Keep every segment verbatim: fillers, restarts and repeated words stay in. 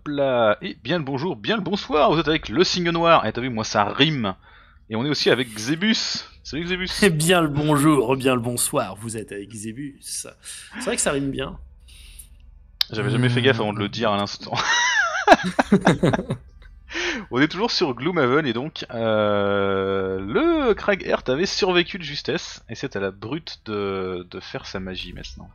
là. Et bien le bonjour, bien le bonsoir, vous êtes avec le Signe Noir. Et t'as vu, moi ça rime. Et on est aussi avec Xébus. Salut Eh Xébus. bien le bonjour, bien le bonsoir, vous êtes avec Zébus. C'est vrai que ça rime bien. J'avais jamais fait gaffe avant de le dire Hum. à l'instant. On est toujours sur Gloomhaven et donc euh, le Craig Hert avait survécu de justesse. Et c'est à la brute de, de faire sa magie maintenant.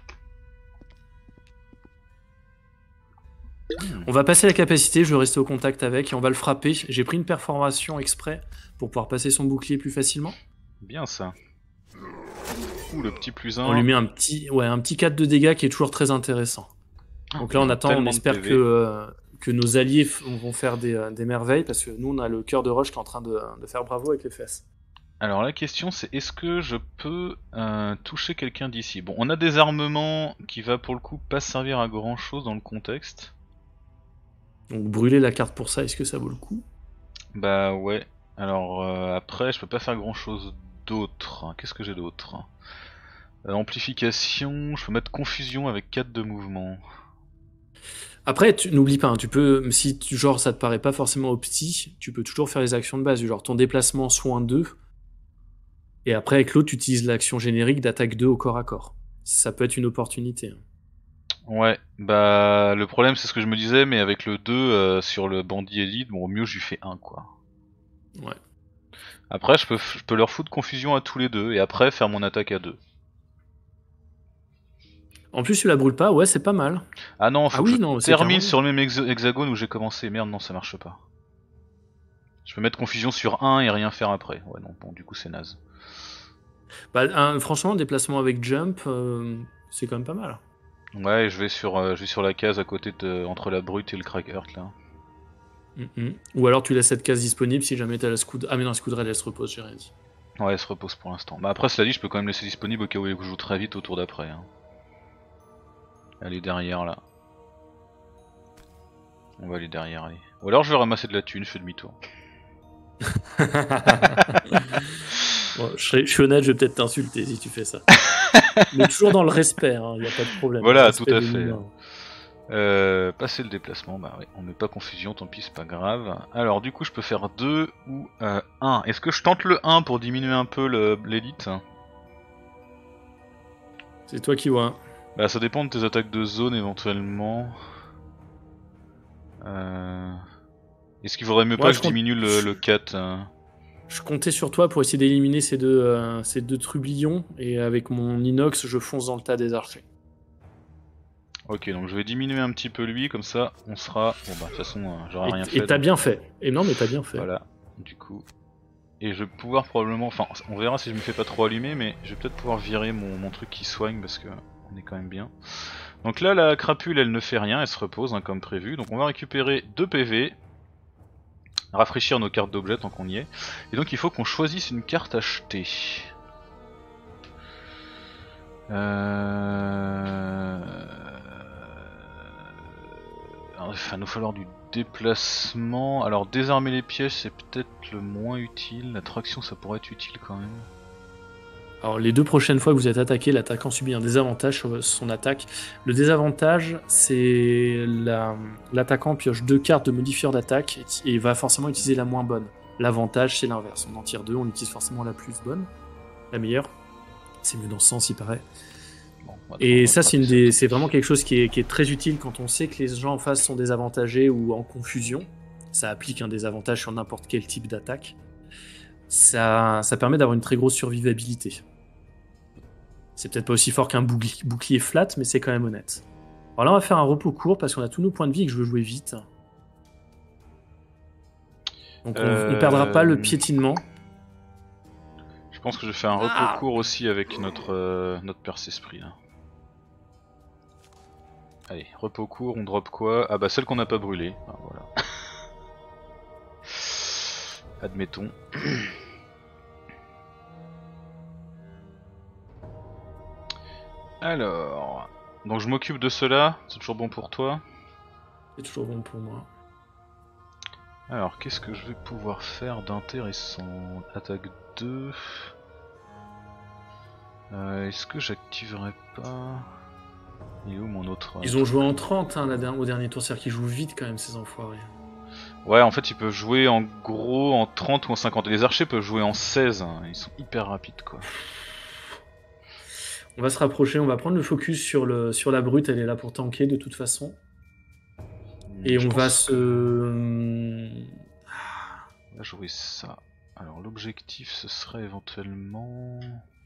Hmm, On va passer la capacité, je vais rester au contact avec et on va le frapper. J'ai pris une perforation exprès pour pouvoir passer son bouclier plus facilement. bien ça. Ouh, le petit plus On lui un. met un petit, ouais, un petit quatre de dégâts qui est toujours très intéressant. Ah, Donc là ils on ont attend, on tellement de espère que, P V. euh, que nos alliés f- vont faire des, euh, des merveilles parce que nous on a le cœur de roche qui est en train de, de faire bravo avec les fesses. Alors la question c'est est-ce que je peux euh, toucher quelqu'un d'ici? Bon, on a des armements qui va pour le coup pas servir à grand chose dans le contexte. Donc brûler la carte pour ça, est-ce que ça vaut le coup? Bah ouais. Alors euh, après je peux pas faire grand chose d'autre. Qu'est-ce que j'ai d'autre? Euh, Amplification, je peux mettre confusion avec quatre de mouvement. Après, tu- n'oublie pas, hein, tu peux, si tu- genre ça te paraît pas forcément opti, tu peux toujours faire les actions de base, du genre ton déplacement soin deux, et après avec l'autre tu utilises l'action générique d'attaque deux au corps à corps. Ça peut être une opportunité, hein. Ouais, bah le problème c'est ce que je me disais, mais avec le deux euh, sur le bandit élite, bon au mieux je lui fais un quoi. Ouais. Après je peux, je peux leur foutre confusion à tous les deux et après faire mon attaque à deux. En plus tu la brûles pas, ouais c'est pas mal. Ah non, Ah faut que je oui non, c'est termine carrément bien. sur le même hexa- hexagone où j'ai commencé. Merde, non, ça marche pas. Je peux mettre confusion sur un et rien faire après. Ouais, non, bon, du coup, c'est naze. Bah, un- franchement, déplacement avec jump, euh, c'est quand même pas mal. Ouais, je vais sur, euh, je vais sur la case à côté de, entre la brute et le crack hurt là. Mhm. Ou alors tu laisses cette case disponible si jamais t'as la scoud. Ah mais non, la scoudrelle elle se repose, j'ai rien dit. Ouais, elle se repose pour l'instant. Bah après, cela dit, je peux quand même laisser disponible au cas où elle joue très vite au tour d'après. Hein. Elle est derrière là. On va aller derrière, allez. Ou alors je vais ramasser de la thune, je fais demi-tour. Bon, je, serai- je suis honnête, je vais peut-être t'insulter si tu fais ça. Mais toujours dans le respect, il hein, n'y a pas de problème. Le Voilà, tout respect à de fait. l'humain. Euh, passer le déplacement, bah ouais, on met pas confusion, tant pis, c'est pas grave. Alors du coup, je peux faire deux ou euh, un. Est-ce que je tente le un pour diminuer un peu le- l'élite? C'est toi qui vois. Bah ça dépend de tes attaques de zone éventuellement. Euh... Est-ce qu'il vaudrait mieux pas Moi, que je, je compte, diminue le, je, le quatre hein? je comptais sur toi pour essayer d'éliminer ces deux, euh, ces deux trublions. Et avec mon inox, je fonce dans le tas des archers. Ok, donc je vais diminuer un petit peu lui, comme ça on sera... Bon bah de toute façon euh, j'aurai Et rien et fait t'as donc... bien euh, fait. Et non, mais t'as bien fait. Voilà, du coup... Et je vais pouvoir probablement... Enfin on verra si je me fais pas trop allumer, mais je vais peut-être pouvoir virer mon, mon truc qui soigne parce que on est quand même bien. Donc là la crapule elle ne fait rien, elle se repose hein, comme prévu. Donc on va récupérer deux P V. Rafraîchir nos cartes d'objets tant qu'on y est. Et donc il faut qu'on choisisse une carte achetée. Euh... Alors, il va nous falloir du déplacement. Alors désarmer les pièges c'est peut-être le moins utile. La traction ça pourrait être utile quand même. Alors, les deux prochaines fois que vous êtes attaqué, l'attaquant subit un désavantage sur son attaque. Le désavantage, c'est la- l'attaquant pioche deux cartes de modifieur d'attaque et, et va forcément utiliser la moins bonne. L'avantage, c'est l'inverse. On en tire deux, on utilise forcément la plus bonne, la meilleure. C'est mieux dans ce sens, il paraît. Bon, on va Et on va ça, c'est attraper une ça, des- tant c'est pis. vraiment quelque chose qui est, qui est très utile quand on sait que les gens en face sont désavantagés ou en confusion. Ça applique un désavantage sur n'importe quel type d'attaque. Ça, ça permet d'avoir une très grosse survivabilité. C'est peut-être pas aussi fort qu'un bouclier, bouclier flat, mais c'est quand même honnête. Alors là, on va faire un repos court parce qu'on a tous nos points de vie et que je veux jouer vite. Donc on, on perdra pas le Euh... piétinement. Je pense que je fais un repos Ah. court aussi avec notre, euh, notre perce-esprit là. Allez, repos court, on drop quoi? Ah bah celle qu'on n'a pas brûlée. Ah, voilà. Admettons. Alors, donc je m'occupe de cela, c'est toujours bon pour toi. C'est toujours bon pour moi. Alors, qu'est-ce que je vais pouvoir faire d'intéressant? Attaque deux. Euh, Est-ce que j'activerai pas... Et où mon autre... Ils ont joué en trente hein, la, au dernier tour, c'est-à-dire qu'ils jouent vite quand même ces enfoirés. Ouais, en fait ils peuvent jouer en gros en trente ou en cinquante. Et les archers peuvent jouer en seize, hein. Ils sont hyper rapides quoi. On va se rapprocher, on va prendre le focus sur, le, sur la brute, elle est là pour tanker de toute façon. Et Je on va pense se... que... On va jouer ça. Alors l'objectif ce serait éventuellement...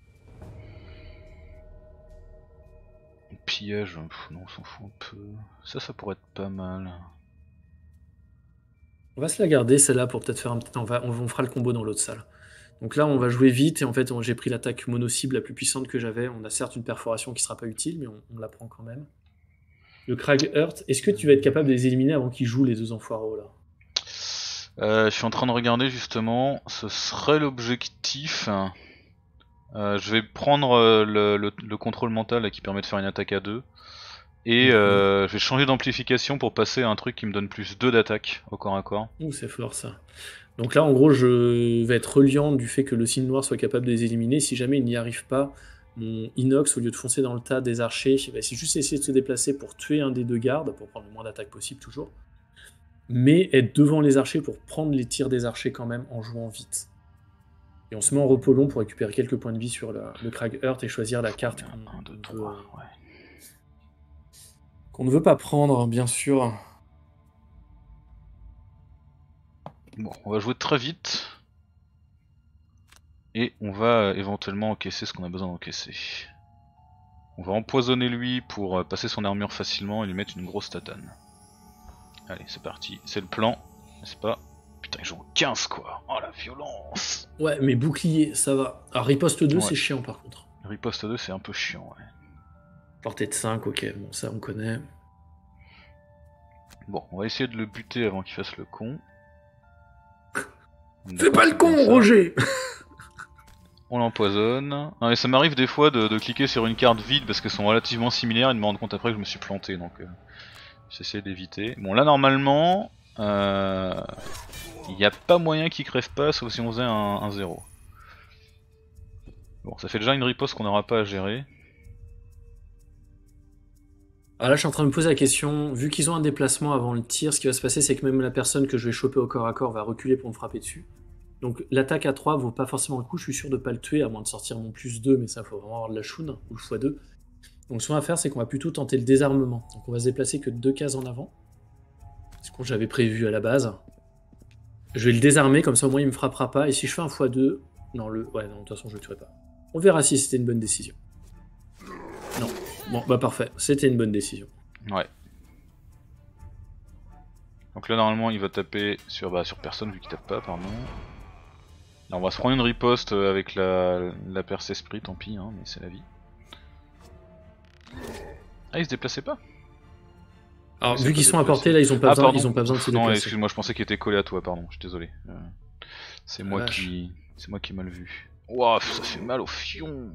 Pillage, pff, non on s'en fout un peu. Ça ça pourrait être pas mal. On va se la garder celle-là pour peut-être faire un petit... On, va, on, on fera le combo dans l'autre salle. Donc là on va jouer vite et en fait j'ai pris l'attaque mono-cible la plus puissante que j'avais. On a certes une perforation qui sera pas utile mais on, on la prend quand même. Le Crag Hurt, est-ce que tu vas être capable de les éliminer avant qu'ils jouent les deux enfoireaux là? euh, Je suis en train de regarder justement, ce serait l'objectif. Euh, je vais prendre euh, le, le, le contrôle mental là, qui permet de faire une attaque à deux. Et euh, je vais changer d'amplification pour passer à un truc qui me donne plus deux d'attaque au corps à corps. Ouh, c'est fort ça. Donc là, en gros, je vais être reliant du fait que le signe noir soit capable de les éliminer. Si jamais il n'y arrive pas, mon inox, au lieu de foncer dans le tas des archers, bah, c'est juste essayer de se déplacer pour tuer un des deux gardes, pour prendre le moins d'attaque possible toujours. Mais être devant les archers pour prendre les tirs des archers quand même en jouant vite. Et on se met en repos long pour récupérer quelques points de vie sur le, le Crag Hurt et choisir la carte qu'on, un, deux, qu'on, trois, veut, ouais. qu'on ne veut pas prendre, bien sûr. Bon, on va jouer très vite. Et on va éventuellement encaisser ce qu'on a besoin d'encaisser. On va empoisonner lui pour passer son armure facilement et lui mettre une grosse tatane. Allez, c'est parti, c'est le plan, n'est-ce pas? Putain, ils jouent quinze quoi. Oh la violence. Ouais, mais bouclier, ça va. Alors riposte deux, ouais. C'est chiant par contre. Riposte deux, c'est un peu chiant, ouais. Portée de cinq, ok, bon, ça on connaît. Bon, on va essayer de le buter avant qu'il fasse le con. Fais pas le con, Roger. On l'empoisonne. Non mais ça m'arrive des fois de, de cliquer sur une carte vide parce qu'elles sont relativement similaires et de me rendre compte après que je me suis planté, donc euh, j'essaie d'éviter. Bon là normalement, il euh, n'y a pas moyen qu'il crève pas sauf si on faisait un, un zéro. Bon, ça fait déjà une riposte qu'on n'aura pas à gérer. Ah là je suis en train de me poser la question, vu qu'ils ont un déplacement avant le tir, ce qui va se passer c'est que même la personne que je vais choper au corps à corps va reculer pour me frapper dessus. Donc l'attaque à trois vaut pas forcément le coup, je suis sûr de pas le tuer à moins de sortir mon plus deux, mais ça faut vraiment avoir de la choune, ou le fois deux. Donc ce qu'on va faire c'est qu'on va plutôt tenter le désarmement. Donc on va se déplacer que deux cases en avant. C'est ce que j'avais prévu à la base. Je vais le désarmer, comme ça au moins il me frappera pas, et si je fais un fois deux... Non, le... ouais, non, de toute façon je le tuerai pas. On verra si c'était une bonne décision. Non. Bon, bah parfait, c'était une bonne décision. Ouais. Donc là normalement il va taper sur, bah, sur personne vu qu'il tape pas, pardon. Là on va se prendre une riposte avec la, la perce esprit, tant pis, hein, mais c'est la vie. Ah il se déplaçait pas? Alors vu qu'ils sont à portée là ils ont pas, ah, besoin, ils ont pas besoin de se déplacer. Non excuse-moi, je pensais qu'il était collé à toi, pardon, je suis désolé. Euh, c'est moi Vache. qui c'est moi qui ai mal vu. Ouah, ça fait mal au fion.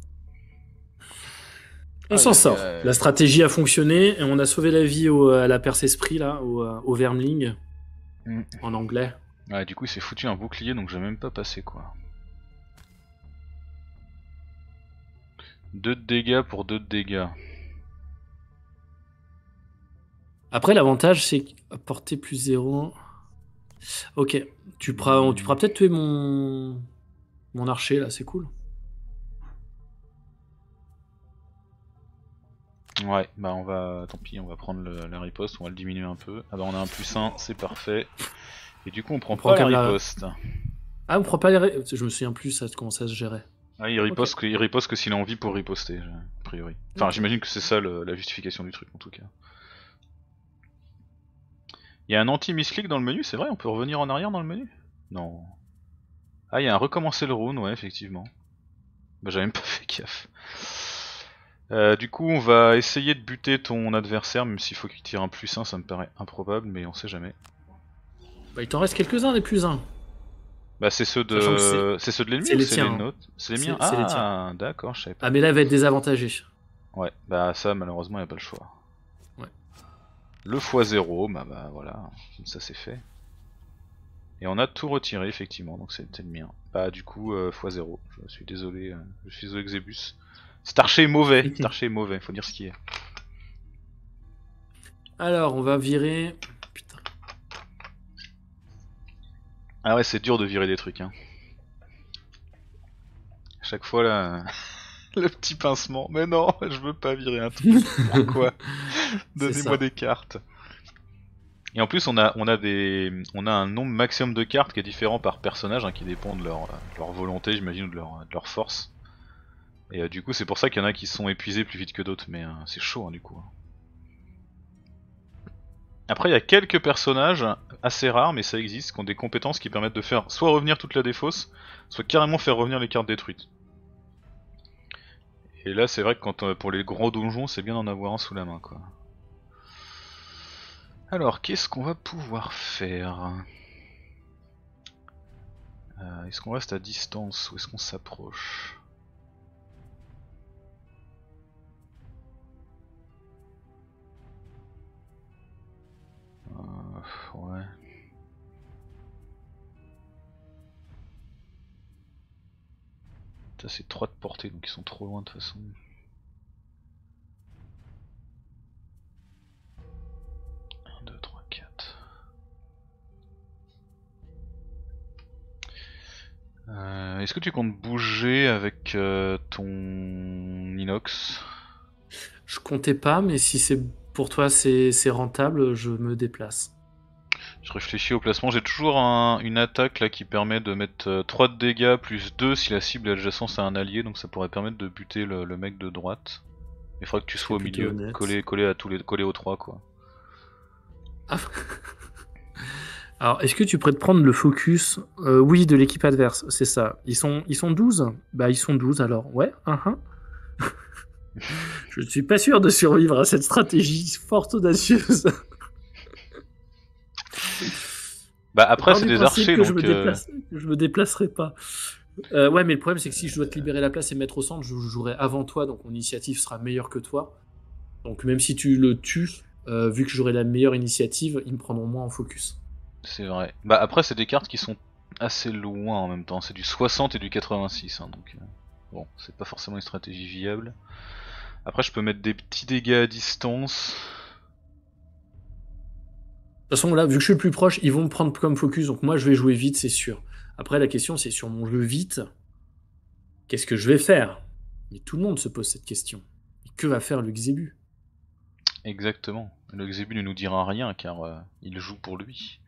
On ah, s'en sort. Euh... La stratégie a fonctionné et on a sauvé la vie au, à la perce esprit là, au, au Vermling, mm. en anglais. Ouais, du coup il s'est foutu un bouclier donc j'ai même pas passé quoi. deux de dégâts pour deux de dégâts. Après l'avantage c'est porter plus zéro. Ok, tu pourras, tu pourras peut-être tuer mon mon archer là, c'est cool. Ouais, bah on va, tant pis, on va prendre le, la riposte, on va le diminuer un peu. Ah bah on a un plus un, c'est parfait. Et du coup on prend on pas prend la riposte. La... Ah on prend pas les ripostes, je me souviens plus ça, comment ça se gérait. Ah il riposte, okay. que, il riposte que s'il a envie pour riposter, a priori. Enfin okay. J'imagine que c'est ça le, la justification du truc en tout cas. Il y a un anti-misclick dans le menu, c'est vrai, on peut revenir en arrière dans le menu? Non. Ah il y a un recommencer le round, ouais effectivement. Bah j'avais même pas fait gaffe. Euh, du coup on va essayer de buter ton adversaire, même s'il faut qu'il tire un plus un, ça me paraît improbable, mais on sait jamais. Bah il t'en reste quelques-uns des plus un. Bah c'est ceux de c'est ceux de l'ennemi ou c'est les nôtres? C'est les miens? Ah d'accord, je savais pas. Ah mais là il va être désavantagé. Ouais, bah ça malheureusement il n'y a pas le choix. Ouais. Le fois zéro, bah bah voilà, ça c'est fait. Et on a tout retiré effectivement, donc c'était le mien. Bah du coup euh, fois zéro, je suis désolé, euh, je suis désolé Xebus. Cet archer est mauvais, cet archer est mauvais, faut dire ce qui est. Alors, on va virer... Putain. Ah ouais, c'est dur de virer des trucs, hein. Chaque fois, là, le petit pincement. Mais non, je veux pas virer un truc. Pourquoi? C'est Donnez-moi ça. des cartes. Et en plus, on a, on a des, on a un nombre maximum de cartes qui est différent par personnage, hein, qui dépend de leur, de leur volonté, j'imagine, ou de leur, de leur force. Et euh, du coup, c'est pour ça qu'il y en a qui sont épuisés plus vite que d'autres, mais euh, c'est chaud, hein, du coup. Après, il y a quelques personnages assez rares, mais ça existe, qui ont des compétences qui permettent de faire soit revenir toute la défausse, soit carrément faire revenir les cartes détruites. Et là, c'est vrai que quand, euh, pour les gros donjons, c'est bien d'en avoir un sous la main, quoi. Alors, qu'est-ce qu'on va pouvoir faire? euh, Est-ce qu'on reste à distance ou est-ce qu'on s'approche? euh, Ouais. Ça c'est trois de portée, donc ils sont trop loin de toute façon. un, deux, trois, quatre. Euh, Est-ce que tu comptes bouger avec euh, ton inox? Je comptais pas, mais si c'est pour toi c'est c'est rentable, je me déplace. Je réfléchis au placement, j'ai toujours un- une attaque là qui permet de mettre euh, trois de dégâts plus deux si la cible est adjacente à un allié, donc ça pourrait permettre de buter le, le mec de droite. Il faudrait que tu Ce qui sois est au plutôt milieu, honnête. collé, collé à tous les, collé aux trois quoi. Ah. Alors, est-ce que tu pourrais te prendre le focus euh, oui, de l'équipe adverse, c'est ça. Ils sont, ils sont douze. Bah, ils sont douze alors. Ouais, uh -huh. Je ne suis pas sûr de survivre à cette stratégie fort audacieuse. Bah Je après pars c'est du des principe archers que je donc... me Euh... déplace, que je me déplacerai pas. Euh, ouais, mais le problème c'est que si je dois te libérer la place et me mettre au centre, je jouerai avant toi, donc mon initiative sera meilleure que toi. Donc même si tu le tues, euh, vu que j'aurai la meilleure initiative, ils me prendront moins en focus. C'est vrai. Bah après c'est des cartes qui sont assez loin en même temps, c'est du soixante et du quatre-vingt-six, hein, donc euh, bon, c'est pas forcément une stratégie viable. Après je peux mettre des petits dégâts à distance. De toute façon, là, vu que je suis le plus proche, ils vont me prendre comme focus, donc moi je vais jouer vite, c'est sûr. Après, la question c'est sur mon jeu vite, qu'est-ce que je vais faire? Mais tout le monde se pose cette question. Et que va faire le Xébu? Exactement. Le Xébu ne nous dira rien car euh, il joue pour lui.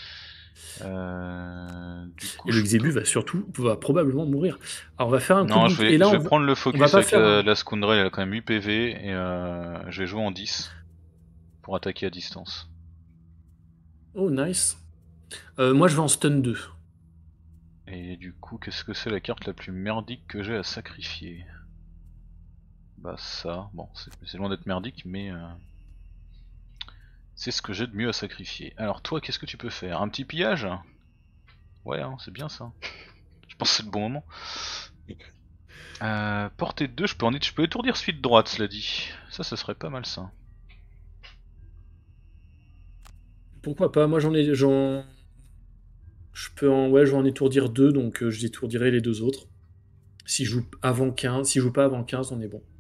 Euh, du coup Et le je Xébu peux... va surtout, va probablement mourir. Alors on va faire un coup de Non, je boucle. vais, Et là, je on vais va, prendre le on va focus pas avec faire la, un. la Scoundrel, elle a quand même huit P V et euh, je vais jouer en dix pour attaquer à distance. Oh, nice. Euh, moi je vais en stun deux. Et du coup, qu'est-ce que c'est la carte la plus merdique que j'ai à sacrifier? Bah ça, bon, c'est loin d'être merdique, mais euh, c'est ce que j'ai de mieux à sacrifier. Alors toi, qu'est-ce que tu peux faire? Un petit pillage? Ouais, hein, c'est bien ça. Je pense que c'est le bon moment. Euh, portée deux, je peux, en... je peux étourdir suite droite, cela dit. Ça, ça serait pas mal ça. Pourquoi pas? Moi j'en ai. J'en... Je peux en. Ouais, je vais en étourdir deux, donc euh, je détourdirai les deux autres. Si je joue avant quinze, si je joue pas avant quinze, on est bon.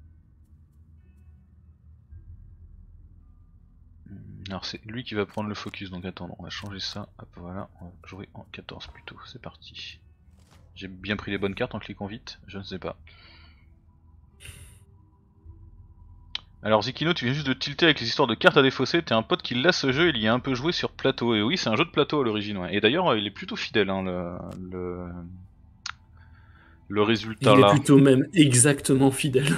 Alors c'est lui qui va prendre le focus, donc attends, on va changer ça. Hop, voilà, on va jouer en quatorze plutôt, c'est parti. J'ai bien pris les bonnes cartes en cliquant vite, je ne sais pas. Alors Zikino, tu viens juste de tilter avec les histoires de cartes à défausser, t'es un pote qui l'a ce jeu, il y a un peu joué sur plateau, et oui c'est un jeu de plateau à l'origine, ouais. Et d'ailleurs il est plutôt fidèle, hein, le, le, le résultat Il est là. plutôt même exactement fidèle.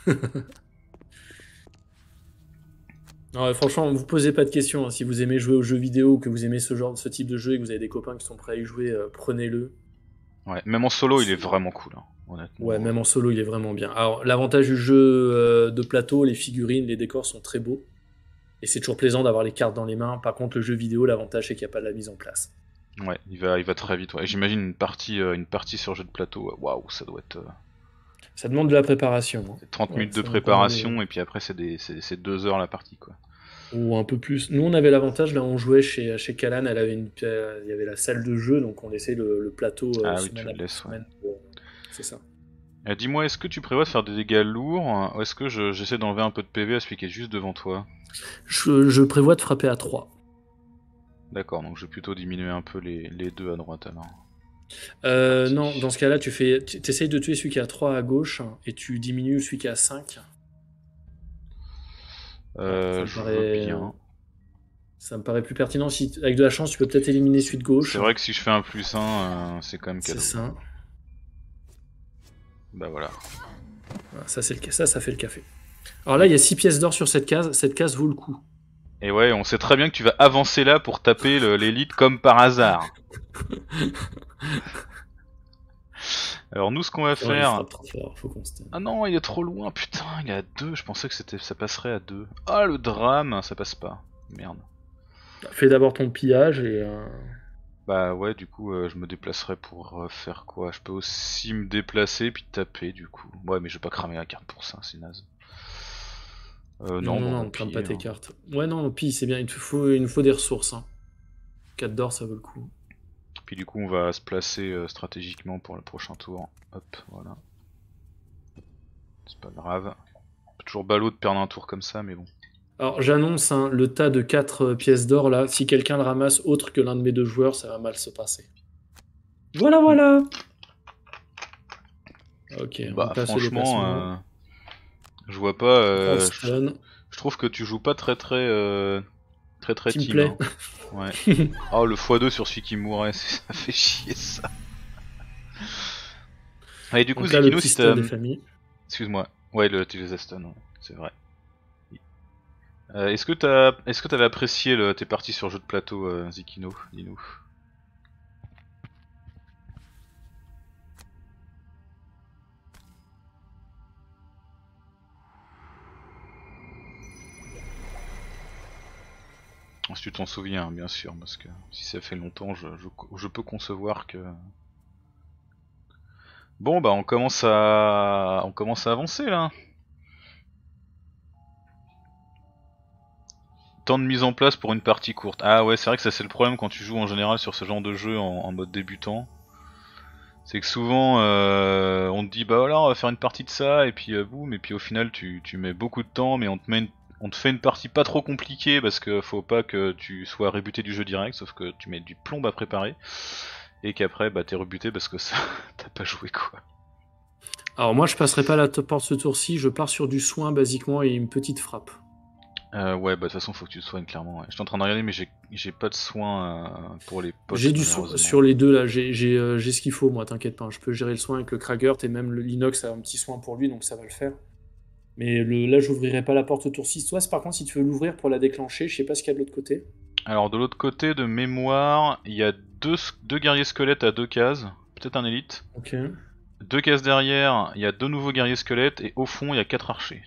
Non, ouais, franchement, vous posez pas de questions, hein. Si vous aimez jouer aux jeux vidéo, que vous aimez ce genre, ce type de jeu et que vous avez des copains qui sont prêts à y jouer, euh, prenez-le. Ouais, même en solo il est C'est- vraiment cool, hein, Ouais, honnêtement. même en solo, il est vraiment bien. Alors, l'avantage du jeu euh, de plateau, les figurines, les décors sont très beaux. Et c'est toujours plaisant d'avoir les cartes dans les mains. Par contre, le jeu vidéo, l'avantage, c'est qu'il n'y a pas de la mise en place. Ouais, il va, il va très vite, ouais. J'imagine une partie, euh, une partie sur jeu de plateau, euh, waouh, ça doit être... euh, Ça demande de la préparation, hein. trente Ouais, minutes de faut quand même, euh, préparation et puis après c'est des c'est c'est deux heures la partie quoi. ou un peu plus. Nous, on avait l'avantage, là, on jouait chez, chez Calan, elle avait une, euh, il y avait la salle de jeu, donc on laissait le, le plateau euh, Ah oui tu semaine le après laisses ouais. semaine. pour- C'est ça. Euh, Dis-moi, est-ce que tu prévois de faire des dégâts lourds ou est-ce que je- j'essaie d'enlever un peu de P V à celui qui est juste devant toi? Je, je prévois de frapper à trois. D'accord, donc je vais plutôt diminuer un peu les, les deux à droite alors. Euh, Parti. non, dans ce cas-là, tu fais, tu essayes de tuer celui qui est à trois à gauche et tu diminues celui qui est à cinq. Ouais, ça Euh, me je veux paraît, bien. ça me paraît plus pertinent. Si, avec de la chance, tu peux peut-être éliminer celui de C'est gauche. vrai que si je fais un plus un, euh, c'est quand même C'est cadeau. ça. Bah voilà. Voilà, ça, c'est le, ça, ça fait le café. Alors là, il y a six pièces d'or sur cette case. Cette case vaut le coup. Et ouais, on sait très bien que tu vas avancer là pour taper le- l'élite comme par hasard. Alors nous, ce qu'on va Oh, il faire... frappe trop fort, faut qu'on se tienne. Ah non, il est trop loin, putain, il est à deux. Je pensais que c'était, ça passerait à deux. Ah, le drame, ça passe pas. Merde. Fais d'abord ton pillage et. euh, Bah ouais, du coup, euh, je me déplacerai pour euh, faire quoi? Je peux aussi me déplacer puis taper, du coup. Ouais, mais je vais pas cramer la carte pour ça, c'est naze. Euh, Non, non, non, bon, on non, va ne crame pas piller. tes Hein. cartes. Ouais, non, pille, c'est bien. Il te faut, il nous faut des ressources. Hein. quatre d'or, ça vaut le coup. Puis du coup, on va se placer euh, stratégiquement pour le prochain tour. Hop, voilà. C'est pas grave. Toujours ballot de perdre un tour comme ça, mais bon. Alors, j'annonce hein, le tas de quatre pièces d'or là. Si quelqu'un le ramasse autre que l'un de mes deux joueurs, ça va mal se passer. Voilà, voilà. Ok, on Bah passe au franchement, déplacement. euh, je vois pas. On Euh, je, stun. je trouve que tu joues pas très très euh, très très Team team. play. Hein. Ouais. Oh le fois deux sur celui qui mourrait, ça fait chier ça. Allez du coup Donc là, le Zikino petit si stun t'as... des familles. Excuse-moi. Ouais le tu les as stun, ouais, c'est vrai. Euh, est-ce que t'as est-ce que t'avais apprécié le... tes parties sur jeu de plateau euh, Zikino, dis-nous. Si tu t'en souviens bien sûr, parce que si ça fait longtemps je, je, je peux concevoir que... Bon bah on commence à on commence à avancer là. Temps de mise en place pour une partie courte. Ah ouais, c'est vrai que ça c'est le problème quand tu joues en général sur ce genre de jeu en, en mode débutant. C'est que souvent euh, on te dit bah voilà on va faire une partie de ça et puis euh, boum et puis au final tu, tu mets beaucoup de temps mais on te met une, on te fait une partie pas trop compliquée parce que faut pas que tu sois rebuté du jeu direct sauf que tu mets du plomb à préparer et qu'après bah t'es rebuté parce que ça t'as pas joué quoi. Alors moi, je passerai pas la top porte ce tour-ci. Je pars sur du soin basiquement et une petite frappe. Euh, ouais, bah de toute façon, faut que tu te soignes clairement. Ouais. Je suis en train de regarder, mais j'ai j'ai pas de soins euh, pour les J'ai potes, du soin malheureusement. sur les deux là. J'ai j'ai, euh, j'ai ce qu'il faut, moi. T'inquiète pas. Je peux gérer le soin avec le Kragert et même le l'inox a un petit soin pour lui, donc ça va le faire. Mais le, là, j'ouvrirai pas la porte au tour six. Toi, par contre, si tu veux l'ouvrir pour la déclencher, je sais pas ce qu'il y a de l'autre côté. Alors, de l'autre côté, de mémoire, il y a deux, deux guerriers squelettes à deux cases. Peut-être un élite. Ok. Deux cases derrière, il y a deux nouveaux guerriers squelettes. Et au fond, il y a quatre archers.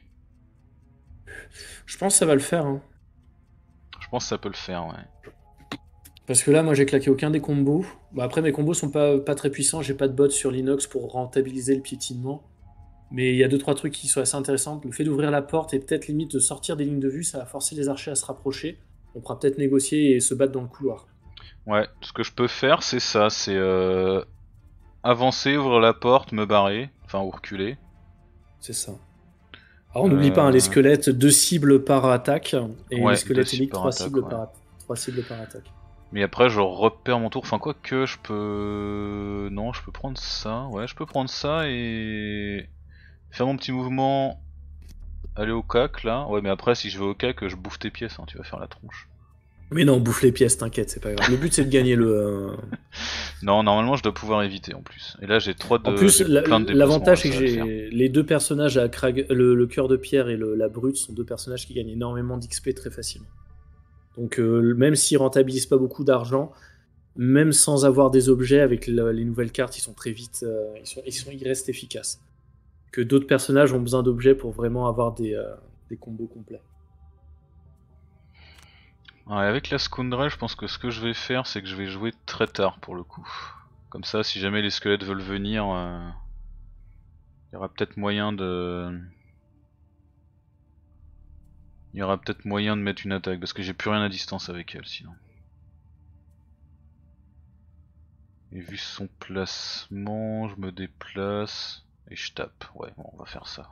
Je pense que ça va le faire. Hein. Je pense que ça peut le faire, ouais. Parce que là, moi, j'ai claqué aucun des combos. Bah, après, mes combos sont pas, pas très puissants. J'ai pas de bot sur l'inox pour rentabiliser le piétinement. Mais il y a deux trois trucs qui sont assez intéressants. Le fait d'ouvrir la porte et peut-être limite de sortir des lignes de vue, ça va forcer les archers à se rapprocher. On pourra peut-être négocier et se battre dans le couloir. Ouais, ce que je peux faire, c'est ça. C'est euh, avancer, ouvrir la porte, me barrer. Enfin, ou reculer. C'est ça. Alors, on n'oublie pas, hein, les Euh... squelettes, deux cibles par attaque. Et les Ouais, deux squelettes cibles élites, par trois attaque, cibles ouais. par, trois cibles par attaque. Mais après je repère mon tour, enfin quoi que je peux... Non je peux prendre ça, ouais je peux prendre ça et... Faire mon petit mouvement, aller au cac là, ouais mais après si je vais au cac je bouffe tes pièces, hein, tu vas faire la tronche. Mais non, bouffe les pièces, t'inquiète, c'est pas grave. Le but, c'est de gagner le. euh, Non normalement je dois pouvoir éviter en plus, et là j'ai trois En de... plus, j'ai la- plein de déplacements, l'avantage, là, c'est que ça va le faire. j'ai les deux personnages à Krag, le, le cœur de pierre et le- la brute sont deux personnages qui gagnent énormément d'X P très facilement. Donc, euh, même s'ils rentabilisent pas beaucoup d'argent, même sans avoir des objets, avec le- les nouvelles cartes, ils sont très vite, euh, ils, sont, ils, sont, ils restent efficaces. Que d'autres personnages ont besoin d'objets pour vraiment avoir des, euh, des combos complets. Ouais, avec la Scoundrel je pense que ce que je vais faire c'est que je vais jouer très tard pour le coup. Comme ça si jamais les squelettes veulent venir, euh, il y aura peut-être moyen de... Il y aura peut-être moyen de mettre une attaque, parce que j'ai plus rien à distance avec elle sinon. Et vu son placement, je me déplace. Et je tape, ouais, bon, on va faire ça.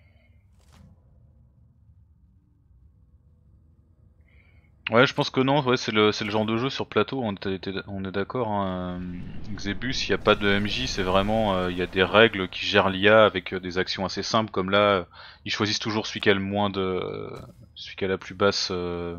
Ouais, je pense que non, ouais, c'est le, le genre de jeu sur plateau, on, était, on est d'accord. Hein, Xebus, il n'y a pas de M J, c'est vraiment, euh, il y a des règles qui gèrent l'I A avec euh, des actions assez simples, comme là, euh, ils choisissent toujours celui qui a le moins de, euh, celui qui a la plus basse, euh,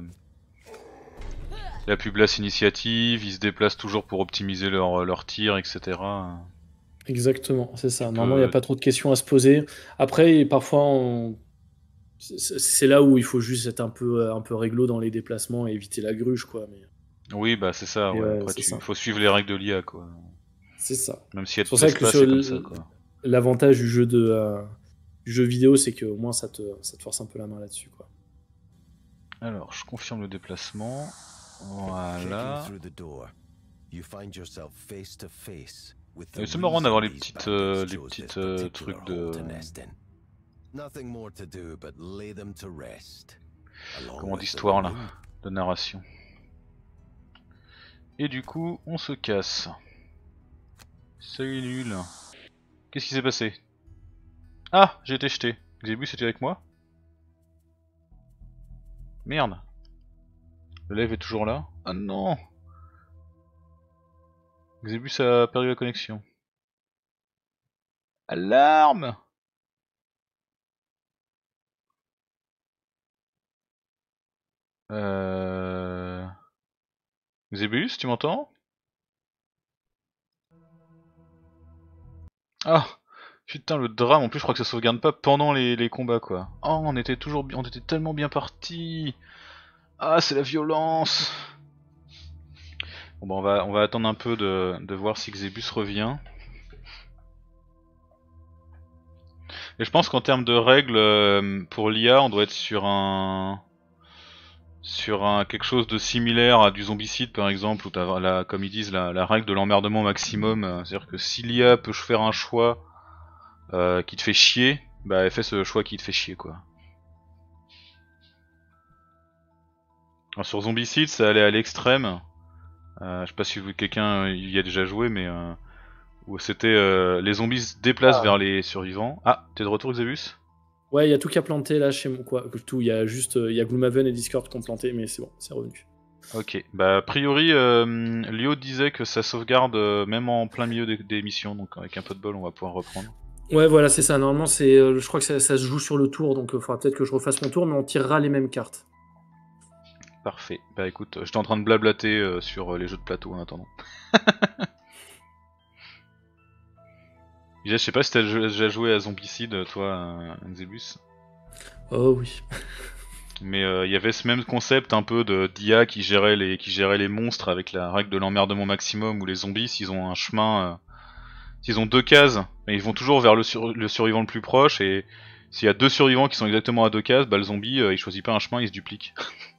la plus basse initiative, ils se déplacent toujours pour optimiser leur, leur tir, et cetera. Exactement, c'est ça. Tu Normalement, il n'y a peux, pas trop de questions à se poser. Après, parfois, on... c'est c'est là où il faut juste être un peu, un peu réglo dans les déplacements et éviter la gruge, quoi. Mais, oui, bah c'est ça, mais ouais. ouais, Après, c'est tu, ça. faut suivre les règles de l'I A, quoi. C'est ça. Même s'il y a C'est de pour ça que l'espace, sur c'est comme ça, l- quoi. l'avantage du jeu de euh, du jeu vidéo, c'est que au moins ça te, ça te force un peu la main là-dessus, quoi. Alors, je confirme le déplacement. Checking Voilà. through the door, you find yourself face to face with the Et c'est marrant d'avoir les reason these petites, euh, bandits les chose petites this euh, particular trucs de. hole to nest in. Nothing more to do but lay them to rest, along Comment with the d'histoire là, remainder. de narration. Et du coup, on se casse. Salut nul. Qu'est-ce qui s'est passé? Ah, j'ai été jeté. Xébus était avec moi? Merde. Le live est toujours là? Ah non! Xébus a perdu la connexion. Alarme! Euh... Xébus, tu m'entends? Ah! Putain, le drame, en plus je crois que ça sauvegarde pas pendant les, les combats quoi. Oh, on était toujours bien, on était tellement bien partis. Ah, c'est la violence. Bon bah on va, on va attendre un peu de, de voir si Xébus revient. Et je pense qu'en termes de règles, euh, pour l'I A, on doit être sur un... sur un quelque chose de similaire à du zombicide par exemple, où t'as la, comme ils disent, la, la règle de l'emmerdement maximum. euh, C'est-à-dire que si l'I A peut faire un choix euh, qui te fait chier, bah elle fait ce choix qui te fait chier quoi. Alors, sur zombicide, ça allait à l'extrême. Euh, je sais pas si vous- quelqu'un euh, y a déjà joué, mais euh, où c'était euh, les zombies se déplacent Ah. vers les survivants. Ah, t'es de retour Xebus? Ouais, il y a tout qui a planté là chez moi, quoi. Tout, il y a juste, euh, il y a Gloomhaven et Discord qui ont planté, mais c'est bon, c'est revenu. Ok, bah a priori euh, Lio disait que ça sauvegarde euh, même en plein milieu des, des missions, donc avec un peu de bol on va pouvoir reprendre. Ouais, voilà, c'est ça. Normalement, c'est, euh, je crois que ça, ça se joue sur le tour, donc il faudra peut-être que je refasse mon tour, mais on tirera les mêmes cartes. Parfait, bah écoute, j'étais en train de blablater euh, sur euh, les jeux de plateau en attendant. Déjà, je sais pas si t'as déjà joué à Zombicide toi, euh, Xebus. Oh oui. Mais il euh, y avait ce même concept un peu de d'I A qui gérait les qui gérait les monstres avec la règle de l'emmerdement maximum où les zombies s'ils ont un chemin, euh, s'ils ont deux cases, mais ils vont toujours vers le, sur, le survivant le plus proche et s'il y a deux survivants qui sont exactement à deux cases, bah le zombie euh, il choisit pas un chemin, il se duplique.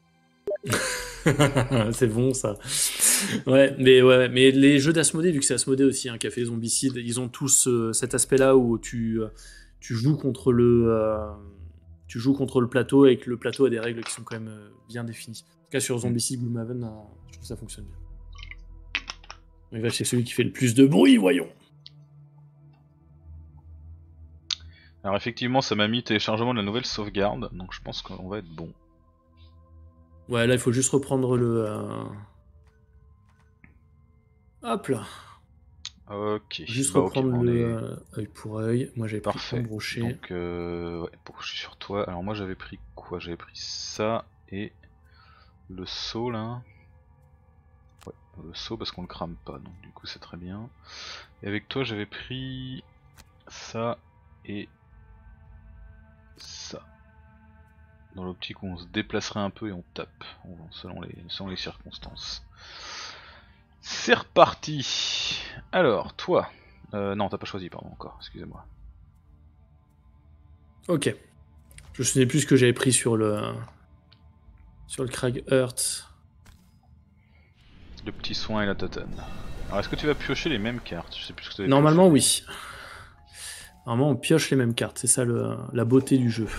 C'est bon ça. Ouais, mais ouais, mais les jeux d'Asmodée, vu que c'est Asmodée aussi, hein, qui a fait Zombicide, ils ont tous euh, cet aspect-là où tu euh, tu joues contre le euh, tu joues contre le plateau et que le plateau a des règles qui sont quand même euh, bien définies. En tout cas sur Zombicide, Gloomhaven, euh, je trouve que ça fonctionne bien. On va chez celui qui fait le plus de bruit, voyons. Alors effectivement ça m'a mis téléchargement de la nouvelle sauvegarde, donc je pense qu'on va être bon. Ouais, là il faut juste reprendre le. Euh... Hop là. Ok. Juste Bah ok, reprendre on le est euh, œil pour œil. Moi j'avais pris parfait. embroché. Donc euh, ouais, pour je suis sur toi. Alors moi j'avais pris quoi? J'avais pris ça et le saut là. Ouais, le saut parce qu'on le crame pas, donc du coup c'est très bien. Et avec toi j'avais pris ça et ça. Dans l'optique où on se déplacerait un peu et on tape, selon les, selon les circonstances. C'est reparti. Alors, toi... Euh, non, t'as pas choisi, pardon, encore, excusez-moi. Ok. Je ne sais plus ce que j'avais pris sur le... Sur le Crag Earth. Le petit soin et la tatane. Alors, est-ce que tu vas piocher les mêmes cartes? Je sais plus ce que tu avais Normalement, pioché. oui. Normalement, on pioche les mêmes cartes. C'est ça le, la beauté du jeu.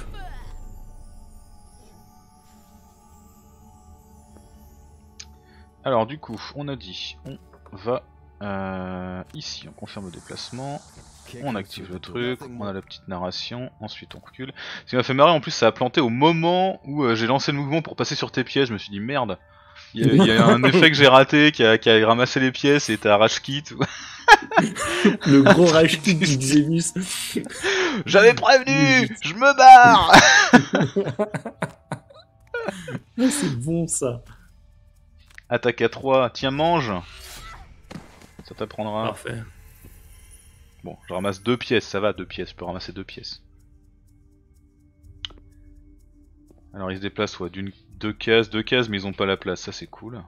Alors, du coup, on a dit, on va euh, ici, on confirme le déplacement. On active le truc, on a la petite narration, ensuite on recule. Ce qui m'a fait marrer en plus, ça a planté au moment où euh, j'ai lancé le mouvement pour passer sur tes pièces, je me suis dit merde. Il y a, il y a un effet que j'ai raté qui a, qui a ramassé les pièces et t'as rage kit. Le gros rage kit du Xemus. J'avais prévenu, je me barre. C'est bon ça. Attaque à trois, tiens mange. Ça t'apprendra. Parfait. Bon, je ramasse deux pièces, ça va, deux pièces, je peux ramasser deux pièces. Alors ils se déplacent ouais, d'une, deux cases, deux cases, mais ils ont pas la place, ça c'est cool.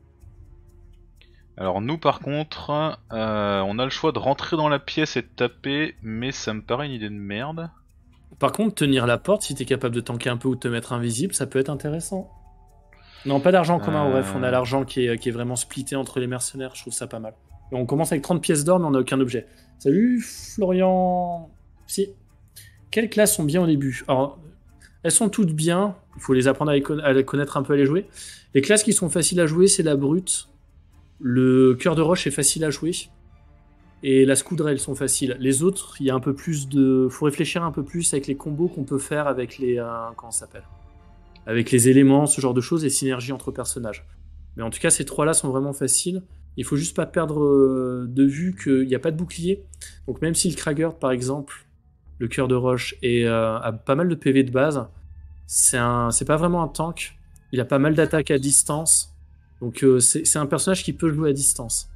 Alors nous par contre, euh, on a le choix de rentrer dans la pièce et de taper, mais ça me paraît une idée de merde. Par contre, tenir la porte, si t'es capable de tanker un peu ou de te mettre invisible, ça peut être intéressant. Non, pas d'argent commun, Euh... bref, on a l'argent qui est, qui est vraiment splitté entre les mercenaires, je trouve ça pas mal. Et on commence avec trente pièces d'or, mais on n'a aucun objet. Salut Florian. Si. Quelles classes sont bien au début? Alors, elles sont toutes bien, il faut les apprendre à les, conna à les connaître un peu, à les jouer. Les classes qui sont faciles à jouer, c'est la brute. Le cœur de roche est facile à jouer. Et la scoudrelle sont faciles. Les autres, il y a un peu plus de... faut réfléchir un peu plus avec les combos qu'on peut faire avec les... Euh, comment ça s'appelle? Avec les éléments, ce genre de choses, et synergie entre personnages. Mais en tout cas, ces trois-là sont vraiment faciles. Il faut juste pas perdre de vue qu'il n'y a pas de bouclier. Donc même si le Kragert, par exemple, le cœur de roche, est, euh, a pas mal de P V de base, c'est un, c'est pas vraiment un tank. Il a pas mal d'attaques à distance. Donc euh, c'est un personnage qui peut jouer à distance.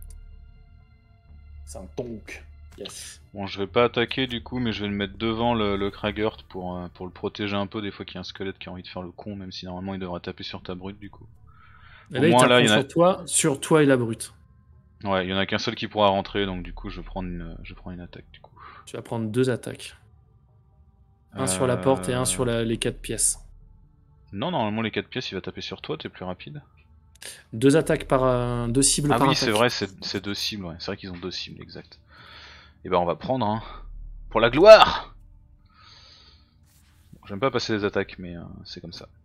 C'est un tank. Yes. Bon, je vais pas attaquer du coup, mais je vais le mettre devant le, le Kragert pour, euh, pour le protéger un peu des fois qu'il y a un squelette qui a envie de faire le con, même si normalement il devrait taper sur ta brute du coup. Et là, il moins, là, il y en a... sur toi, sur toi et la brute. Ouais, il y en a qu'un seul qui pourra rentrer, donc du coup je vais prendre une, je vais prendre une attaque du coup. Tu vas prendre deux attaques. Un euh... sur la porte et un sur la, les quatre pièces. Non, normalement les quatre pièces il va taper sur toi, t'es plus rapide. Deux attaques par... Euh, deux cibles ah par oui, attaque. c'est vrai, c'est deux cibles, ouais. C'est vrai qu'ils ont deux cibles, exact. Et ben on va prendre, hein. Pour la gloire. Bon, j'aime pas passer des attaques, mais euh, c'est comme ça.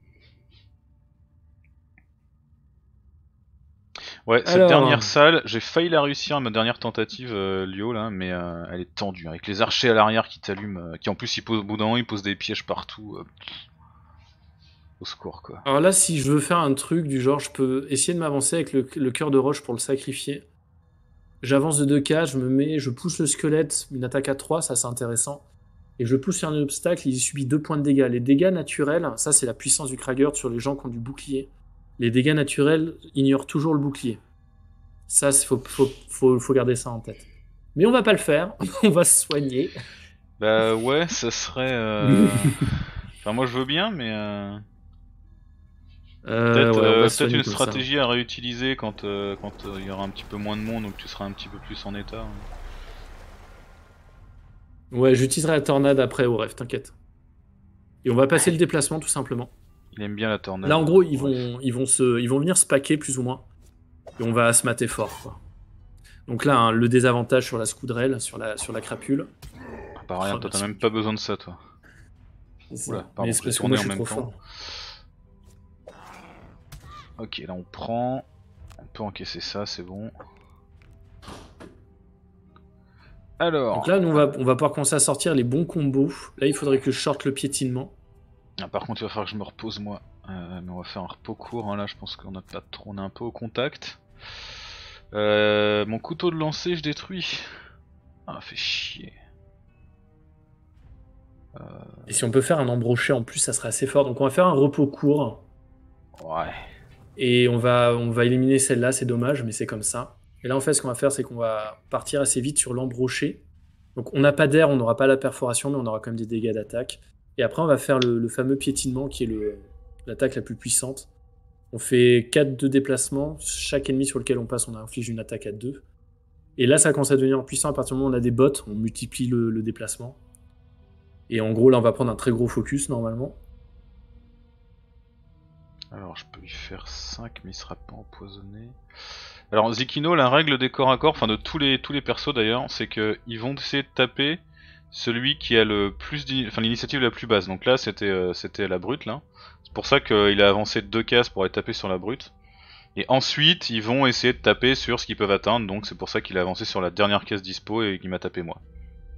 Ouais, cette Alors... dernière salle, j'ai failli la réussir à ma dernière tentative, euh, Lio, là, mais euh, elle est tendue, avec les archers à l'arrière qui t'allument, euh, qui en plus, ils posent, au bout d'un moment, ils posent des pièges partout. Euh, au secours, quoi. Alors là, si je veux faire un truc du genre, je peux essayer de m'avancer avec le, le cœur de roche pour le sacrifier. J'avance de deux cases, je me mets, je pousse le squelette, une attaque à trois, ça c'est intéressant. Et je pousse sur un obstacle, il subit deux points de dégâts. Les dégâts naturels, ça c'est la puissance du Kragert sur les gens qui ont du bouclier. Les dégâts naturels ignorent toujours le bouclier. Ça, il faut, faut, faut, faut garder ça en tête. Mais on va pas le faire, on va se soigner. Bah ouais, ça serait... Euh... enfin moi je veux bien, mais... Euh... Euh, peut-être ouais, euh, peut une stratégie à réutiliser quand euh, quand il euh, y aura un petit peu moins de monde, donc tu seras un petit peu plus en état. Hein. Ouais, j'utiliserai la tornade après au rêve, t'inquiète. Et on va passer le déplacement tout simplement. Il aime bien la tornade. Là en gros ils vont, ils vont, se, ils vont venir se paquer plus ou moins. Et on va se mater fort quoi. Donc là hein, le désavantage sur la scoudrelle, sur la, sur la crapule. Ah, pas rien, oh, toi t'as même pas besoin de ça toi. Oula, pardon, je vais tourner en même temps. Fort. Ok, là on prend, on peut encaisser ça, c'est bon. Alors... Donc là, nous, on va, on va pouvoir commencer à sortir les bons combos. Là, il faudrait que je sorte le piétinement. Ah, par contre, il va falloir que je me repose moi. Euh, mais on va faire un repos court, hein. Là je pense qu'on a pas trop, on est un peu au contact. Euh, mon couteau de lancer, je détruis. Ah, fait chier. Euh... Et si on peut faire un embroché en plus, ça serait assez fort. Donc on va faire un repos court. Ouais. Et on va, on va éliminer celle-là, c'est dommage, mais c'est comme ça. Et là, en fait, ce qu'on va faire, c'est qu'on va partir assez vite sur l'embroché. Donc, on n'a pas d'air, on n'aura pas la perforation, mais on aura quand même des dégâts d'attaque. Et après, on va faire le, le fameux piétinement, qui est l'attaque la plus puissante. On fait quatre de déplacement. Chaque ennemi sur lequel on passe, on inflige une attaque à deux. Et là, ça commence à devenir puissant à partir du moment où on a des bots. On multiplie le, le déplacement. Et en gros, là, on va prendre un très gros focus, normalement. Alors je peux lui faire cinq mais il sera pas empoisonné. Alors Zikino, la règle des corps à corps, enfin de tous les tous les persos d'ailleurs, c'est que ils vont essayer de taper celui qui a le plus enfin l'initiative la plus basse. Donc là c'était euh, c'était la brute là. C'est pour ça qu'il a avancé de deux cases pour aller taper sur la brute. Et ensuite ils vont essayer de taper sur ce qu'ils peuvent atteindre, donc c'est pour ça qu'il a avancé sur la dernière case dispo et qu'il m'a tapé moi.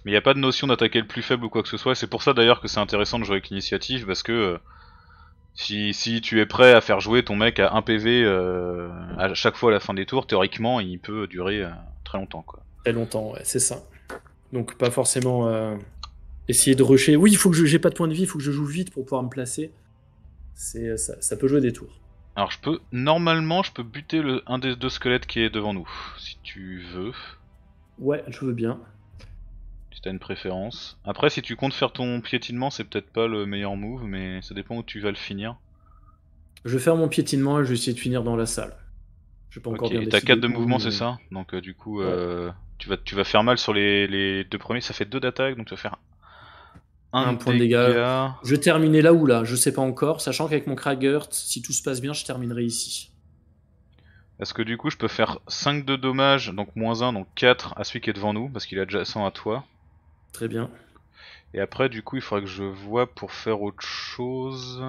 Mais il n'y a pas de notion d'attaquer le plus faible ou quoi que ce soit. C'est pour ça d'ailleurs que c'est intéressant de jouer avec l'initiative, parce que euh, si, si tu es prêt à faire jouer ton mec à un P V euh, à chaque fois à la fin des tours, théoriquement il peut durer euh, très longtemps, quoi. Très longtemps, ouais, c'est ça. Donc pas forcément euh, essayer de rusher. Oui, il faut que je j'ai pas de points de vie, il faut que je joue vite pour pouvoir me placer. C'est ça, ça peut jouer des tours. Alors je peux, normalement je peux buter le, un des deux squelettes qui est devant nous, si tu veux, Ouais, je veux bien. si t'as une préférence. Après si tu comptes faire ton piétinement c'est peut-être pas le meilleur move, mais ça dépend où tu vas le finir. Je vais faire mon piétinement et je vais essayer de finir dans la salle. Je vais pas encore Ok, bien et t'as décider quatre de où, mouvement mais- c'est ça? Donc euh, du coup euh, tu, vas, tu vas faire mal sur les, les deux premiers, ça fait deux d'attaque, donc tu vas faire un, Un point de dégâts. dégât. Je vais terminer là ou là, je sais pas encore, sachant qu'avec mon Kragert, si tout se passe bien, je terminerai ici. Parce que du coup je peux faire cinq de dommages, donc moins un, donc quatre à celui qui est devant nous, parce qu'il est adjacent à toi. Très bien. Et après du coup il faudrait que je vois pour faire autre chose.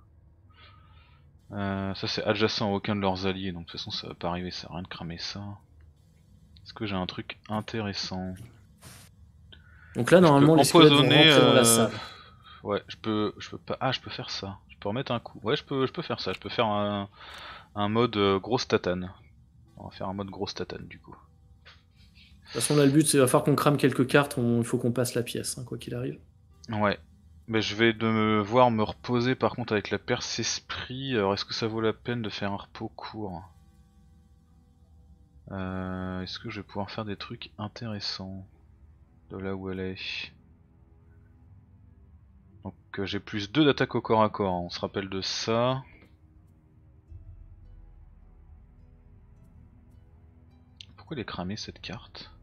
Euh, ça c'est adjacent à aucun de leurs alliés, donc de toute façon ça va pas arriver, ça sert à rien de cramer ça. Est-ce que j'ai un truc intéressant? Donc là, Je normalement, peux les squelettes vont empoisonner, rentrer dans la euh, salle. Ouais, je peux, je peux pas. Ah, je peux faire ça. Je peux remettre un coup. Ouais, je peux, je peux faire ça. Je peux faire un, un mode euh, grosse tatane. On va faire un mode grosse tatane du coup. De toute façon, là, le but, c'est va falloir qu'on crame quelques cartes, on- il faut qu'on passe la pièce, hein, quoi qu'il arrive. Ouais. Mais je vais devoir me reposer par contre avec la perce esprit. Alors est-ce que ça vaut la peine de faire un repos court? euh, Est-ce que je vais pouvoir faire des trucs intéressants de là où elle est? Donc euh, j'ai plus deux d'attaque au corps à corps, hein. On se rappelle de ça. Pourquoi elle est cramée cette carte?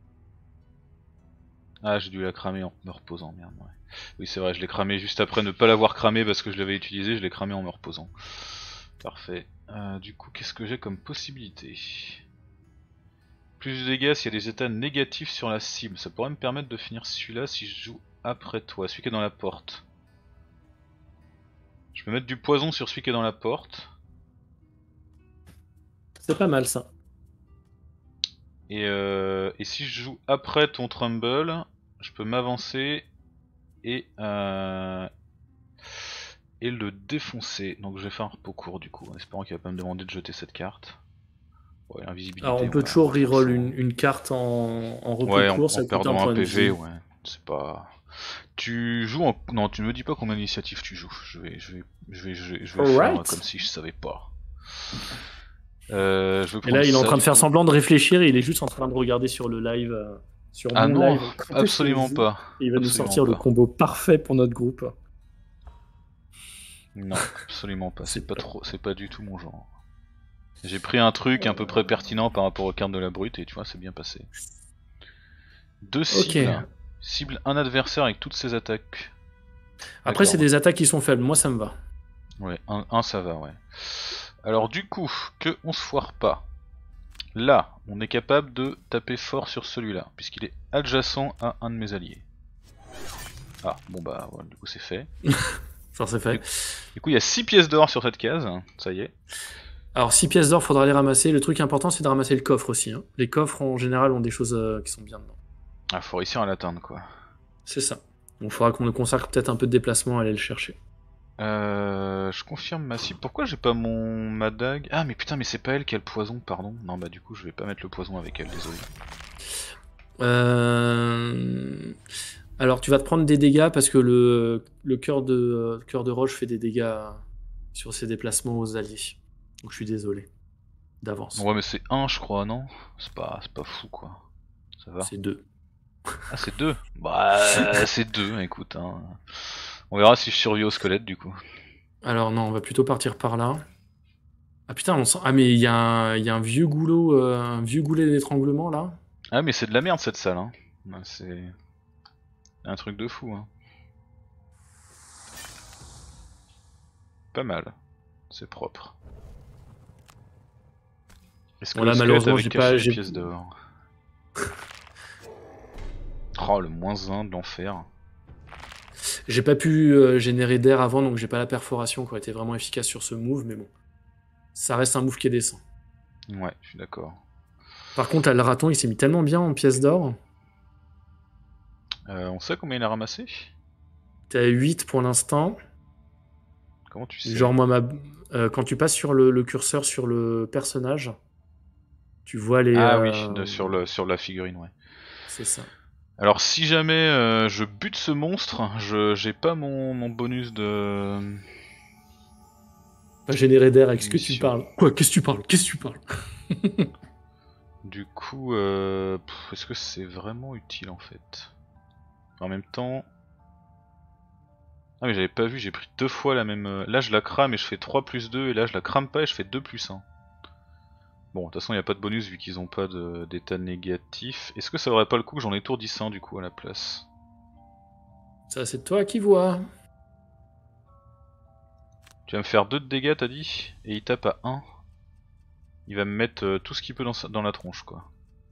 Ah, j'ai dû la cramer en me reposant, merde. Ouais. Oui, c'est vrai, je l'ai cramé juste après ne pas l'avoir cramé parce que je l'avais utilisé, je l'ai cramé en me reposant. Parfait. Euh, du coup, qu'est-ce que j'ai comme possibilité? Plus de dégâts s'il y a des états négatifs sur la cible. Ça pourrait me permettre de finir celui-là si je joue après toi, celui qui est dans la porte. Je peux mettre du poison sur celui qui est dans la porte. C'est pas mal, ça. Et, euh, et si je joue après ton Trumble, je peux m'avancer et, euh, et le défoncer. Donc je vais faire un repos court du coup, en espérant qu'il va pas me demander de jeter cette carte. Ouais, l'invisibilité. Alors, on peut voilà, toujours reroll toujours. une, une carte en, en repos Ouais, en, court, ça en coûte un perdant point un de P V, vie. ouais. C'est pas. Tu joues en. Non, tu ne me dis pas combien d'initiatives tu joues. Je vais, je vais, je vais, je vais, je vais Alright. faire comme si je savais pas. Euh, je vais Et là, il est en ça, train de du faire coup. semblant de réfléchir et il est juste en train de regarder sur le live, euh, sur Ah mon non, live. Quand est-ce que absolument je joue pas. Et il va nous Absolument sortir le pas. combo parfait pour notre groupe. Non, absolument pas. C'est C'est pas pas- trop, c'est pas du tout mon genre. J'ai pris un truc à peu près pertinent par rapport aux cartes de la brute et tu vois, c'est bien passé. Deux cibles. Cible un adversaire avec toutes ses attaques. Après, D'accord. c'est des attaques qui sont faibles. Moi, ça me va. Ouais, un, un ça va, ouais. Alors du coup, que on se foire pas. Là, on est capable de taper fort sur celui-là, puisqu'il est adjacent à un de mes alliés. Ah, bon bah, voilà, du coup c'est fait. Ça, c'est fait. Du coup, il y a six pièces d'or sur cette case, ça y est. Alors, six pièces d'or, faudra les ramasser. Le truc important, c'est de ramasser le coffre aussi, hein. Les coffres, en général, ont des choses euh, qui sont bien dedans. Ah, faut réussir à l'atteindre, quoi. C'est ça. Donc, il faudra qu'on consacre peut-être un peu de déplacement à aller le chercher. Euh, je confirme ma cible. Pourquoi j'ai pas mon ma dague? Ah mais putain, mais c'est pas elle qui a le poison, pardon. Non bah du coup je vais pas mettre le poison avec elle, désolé. Euh... Alors, tu vas te prendre des dégâts parce que le, le cœur de, cœur de roche fait des dégâts sur ses déplacements aux alliés. Donc, je suis désolé d'avance. Ouais mais c'est un je crois, non? C'est pas, c'est pas fou quoi. Ça va. C'est deux. Ah c'est deux. Bah c'est deux, écoute. Hein. On verra si je survis au squelette du coup. Alors, non, on va plutôt partir par là. Ah putain, on sent... Ah, mais il y, a un- il y a un vieux goulot, euh, un vieux goulet d'étranglement là. Ah mais c'est de la merde cette salle, hein. Ouais, c'est un truc de fou, hein. Pas mal. C'est propre. Est-ce que Voilà, le squelette malheureusement, avait j'ai caché pas- les j'ai- pièces d'or? Oh le moins un de l'enfer. J'ai pas pu euh, générer d'air avant, donc j'ai pas la perforation qui aurait été vraiment efficace sur ce move, mais bon. Ça reste un move qui est décent. Ouais, je suis d'accord. Par contre, là, le raton, il s'est mis tellement bien en pièces d'or. Euh, on sait combien il a ramassé? T'es à huit pour l'instant. Comment tu sais? Genre, moi, ma... euh, quand tu passes sur le, le curseur sur le personnage, tu vois les. Ah oui, euh, de- sur, le, sur la figurine, ouais. C'est ça. Alors si jamais euh, je bute ce monstre, je j'ai pas mon, mon bonus de... Pas généré d'air avec ce que tu Mission. parles. Quoi? Qu'est-ce que tu parles? Qu'est-ce que tu parles? Du coup, euh, pff, est-ce que c'est vraiment utile en fait? En même temps... Ah mais j'avais pas vu, j'ai pris deux fois la même... euh, Là je la crame et je fais trois plus deux, et là je la crame pas et je fais deux plus un. Bon, de toute façon il n'y a pas de bonus vu qu'ils ont pas de- d'état négatif. Est-ce que ça aurait pas le coup que j'en étourdisse un du coup à la place? Ça, c'est toi qui vois. Tu vas me faire deux de dégâts t'as dit? Et il tape à un. Il va me mettre euh, tout ce qu'il peut dans, sa- dans la tronche quoi.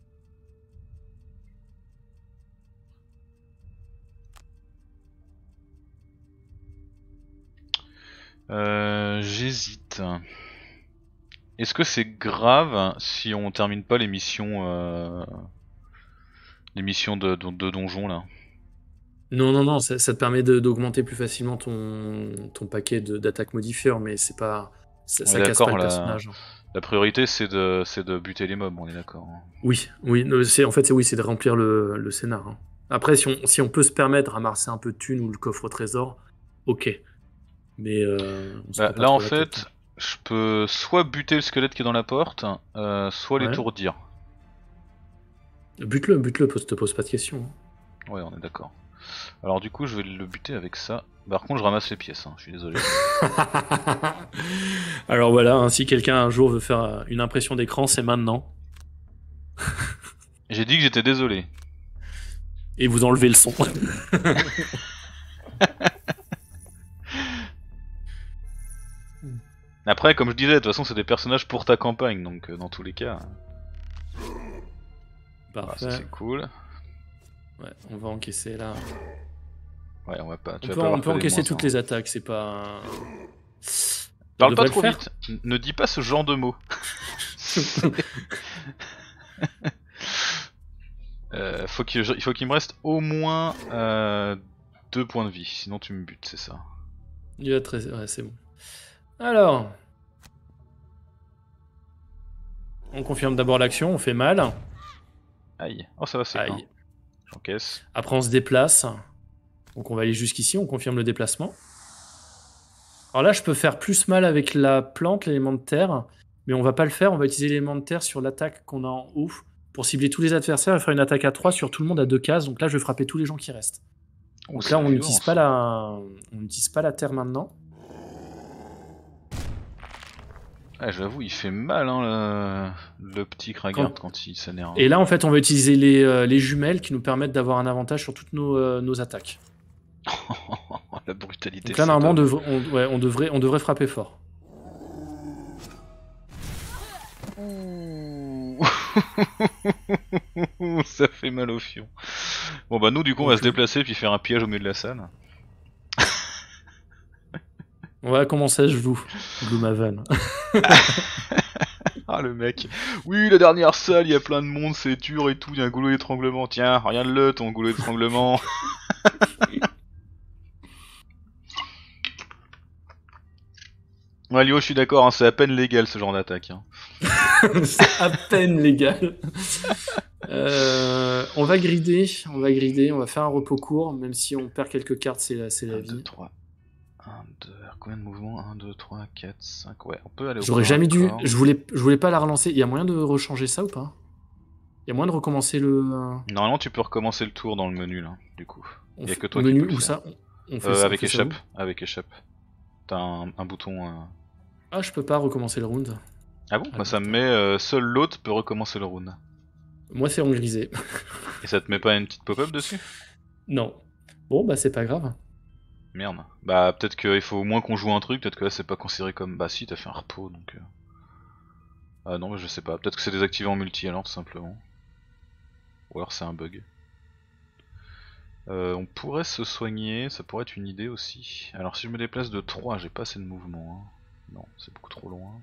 Euh, J'hésite. Est-ce que c'est grave si on termine pas les missions, euh, les missions de, de, de donjon là? Non, non, non, ça, ça te permet de- d'augmenter plus facilement ton, ton paquet de- d'attaques modifieurs, mais c'est pas. Ça, On ça est casse pas d'accord, le la, personnage. la priorité c'est de, c'est de buter les mobs, on est d'accord. hein. Oui, oui, non, c'est en fait, c'est oui, c'est de remplir le, le scénar. hein. Après, si on, si on peut se permettre de ramasser un peu de thunes ou le coffre au trésor, ok. Mais euh, on se Bah, prend pas là en trop la tête. fait, je peux soit buter le squelette qui est dans la porte, euh, soit Ouais. l'étourdir. Bute-le, bute-le, pose- te pose pas de questions. hein. Ouais, on est d'accord. Alors du coup, je vais le buter avec ça. Par contre, je ramasse les pièces, hein, je suis désolé. Alors voilà, hein, si quelqu'un un jour veut faire euh, une impression d'écran, c'est maintenant. J'ai dit que j'étais désolé. Et vous enlevez le son. Après, comme je disais, de toute façon, c'est des personnages pour ta campagne, donc euh, dans tous les cas, voilà, Parfait. ça c'est cool. Ouais, on va encaisser là. Ouais, on va pas. Tu On vas peut, pas on avoir peut que des encaisser moins, toutes hein. les attaques, c'est pas. Parle On pas devrait trop le faire. vite. N- Ne dis pas ce genre de mots. Euh, faut que je- il faut qu'il me reste au moins euh, deux points de vie, sinon tu me butes, c'est ça. Il va très... Ouais, c'est bon. Alors. On confirme d'abord l'action, on fait mal. Aïe. Oh, ça va, c'est un. Aïe. J'encaisse. Après, on se déplace. Donc, on va aller jusqu'ici, on confirme le déplacement. Alors là, je peux faire plus mal avec la plante, l'élément de terre. Mais on va pas le faire, on va utiliser l'élément de terre sur l'attaque qu'on a en haut pour cibler tous les adversaires et faire une attaque à trois sur tout le monde à deux cases. Donc là, je vais frapper tous les gens qui restent. Oh, Donc c'est là, on violent, n'utilise ça. pas, la... on n'utilise pas la terre maintenant. Ah, j'avoue, il fait mal, hein, le, le petit Kragard Quand- quand, il s'énerve. Et là, en fait, on va utiliser les, euh, les jumelles qui nous permettent d'avoir un avantage sur toutes nos, euh, nos attaques. La brutalité. Donc là, c'est normalement, on, top. devra- on- ouais, on devrait, on devrait frapper fort. Ça fait mal au fion. Bon bah nous du coup on va Donc, se déplacer puis faire un piège au milieu de la salle. On va commencer, je joue. Je joue ma vanne. Ah le mec. Oui la dernière salle, il y a plein de monde, c'est dur et tout, il y a un goulot d'étranglement. Tiens, regarde-le ton goulot d'étranglement. Ouais Lio, je suis d'accord, hein, c'est à peine légal ce genre d'attaque. Hein. C'est à peine légal. Euh, on va grider, on va grider, on va faire un repos court, même si on perd quelques cartes, c'est la, c'est la un, deux, vie. trois. un, deux, combien de mouvements un, deux, trois, quatre, cinq, ouais, on peut aller au J'aurais corps jamais à dû, corps. je voulais, je voulais pas la relancer. Il y a moyen de rechanger ça ou pas? Il y a moyen de recommencer le. Normalement tu peux recommencer le tour dans le menu là, du coup. On Y a fait- que toi au qui menu peux le où faire. ça on fait Euh, ça, on avec fait ça échappe, où avec échappe. T'as un, un bouton... Euh... Ah, je peux pas recommencer le round. Ah bon? Ah, Bah ça me putain. met euh, seul l'autre peut recommencer le round. Moi, c'est en grisé. Et ça te met pas une petite pop-up dessus? Non. Bon, bah c'est pas grave. Merde. Bah peut-être qu'il faut au moins qu'on joue un truc, peut-être que là c'est pas considéré comme... Bah si, t'as fait un repos donc... Euh... Ah non mais je sais pas, peut-être que c'est désactivé en multi alors tout simplement. Ou alors c'est un bug. Euh, on pourrait se soigner, ça pourrait être une idée aussi. Alors si je me déplace de trois, j'ai pas assez de mouvement. Hein. Non, c'est beaucoup trop loin.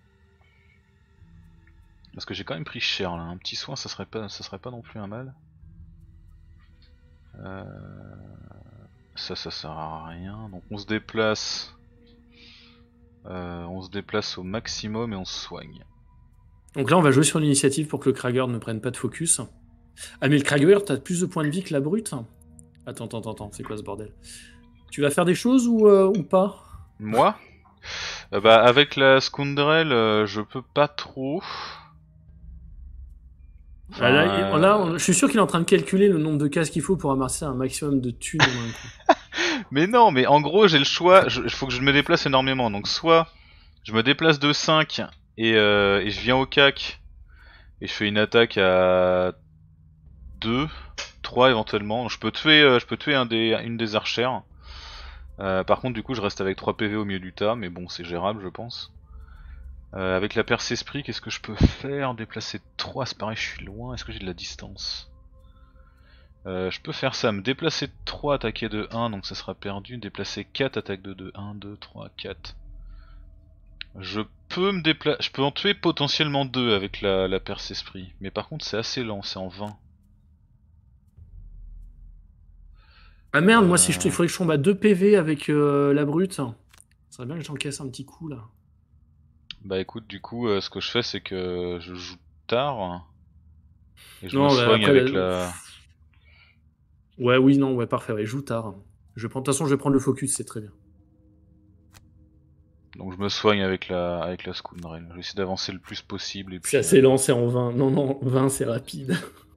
Parce que j'ai quand même pris cher là, un petit soin ça serait pas, ça serait pas non plus un mal. Euh... Ça, ça sert à rien. Donc on se déplace. Euh, on se déplace au maximum et on se soigne. Donc là, on va jouer sur l'initiative pour que le Krager ne prenne pas de focus. Ah, mais le Krager, t'as plus de points de vie que la brute. Attends, attends, attends, c'est quoi ce bordel? Tu vas faire des choses ou, euh, ou pas? Moi euh, Bah, avec la Scoundrel, euh, je peux pas trop. Enfin, Ah, là, il- euh, là, on- je suis sûr qu'il est en train de calculer le nombre de cases qu'il faut pour amasser un maximum de thunes en un coup. Mais non, mais en gros, j'ai le choix. Il faut que je me déplace énormément. Donc, soit je me déplace de cinq et, euh, et je viens au C A C et je fais une attaque à deux, trois éventuellement. Je peux tuer, euh, je peux tuer un des, une des archères. Euh, par contre, du coup, je reste avec trois P V au milieu du tas, mais bon, c'est gérable, je pense. Euh, avec la perce esprit, qu'est-ce que je peux faire? Déplacer trois, c'est pareil, je suis loin. Est-ce que j'ai de la distance? Euh, je peux faire ça, me déplacer trois, attaquer de un, donc ça sera perdu. Déplacer quatre, attaque de deux, un, deux, trois, quatre. Je peux me déplacer, je peux en tuer potentiellement deux avec la, la perce esprit. Mais par contre, c'est assez lent, c'est en vingt. Ah merde, Euh... moi, si je te- il faudrait que je tombe à deux P V avec euh, la brute. Ça serait bien que j'encaisse un petit coup là. Bah écoute, du coup, euh, ce que je fais, c'est que je joue tard. Et je me Non, bah, soigne après, avec la- la... Ouais, oui, non, ouais, parfait. Ouais, joue tard. Je prends... De toute façon, je vais prendre le focus, c'est très bien. Donc je me soigne avec la avec la Scoundrel. Je vais essayer d'avancer le plus possible et puis... C'est assez lent, c'est en vingt. Non, non, vingt, c'est rapide.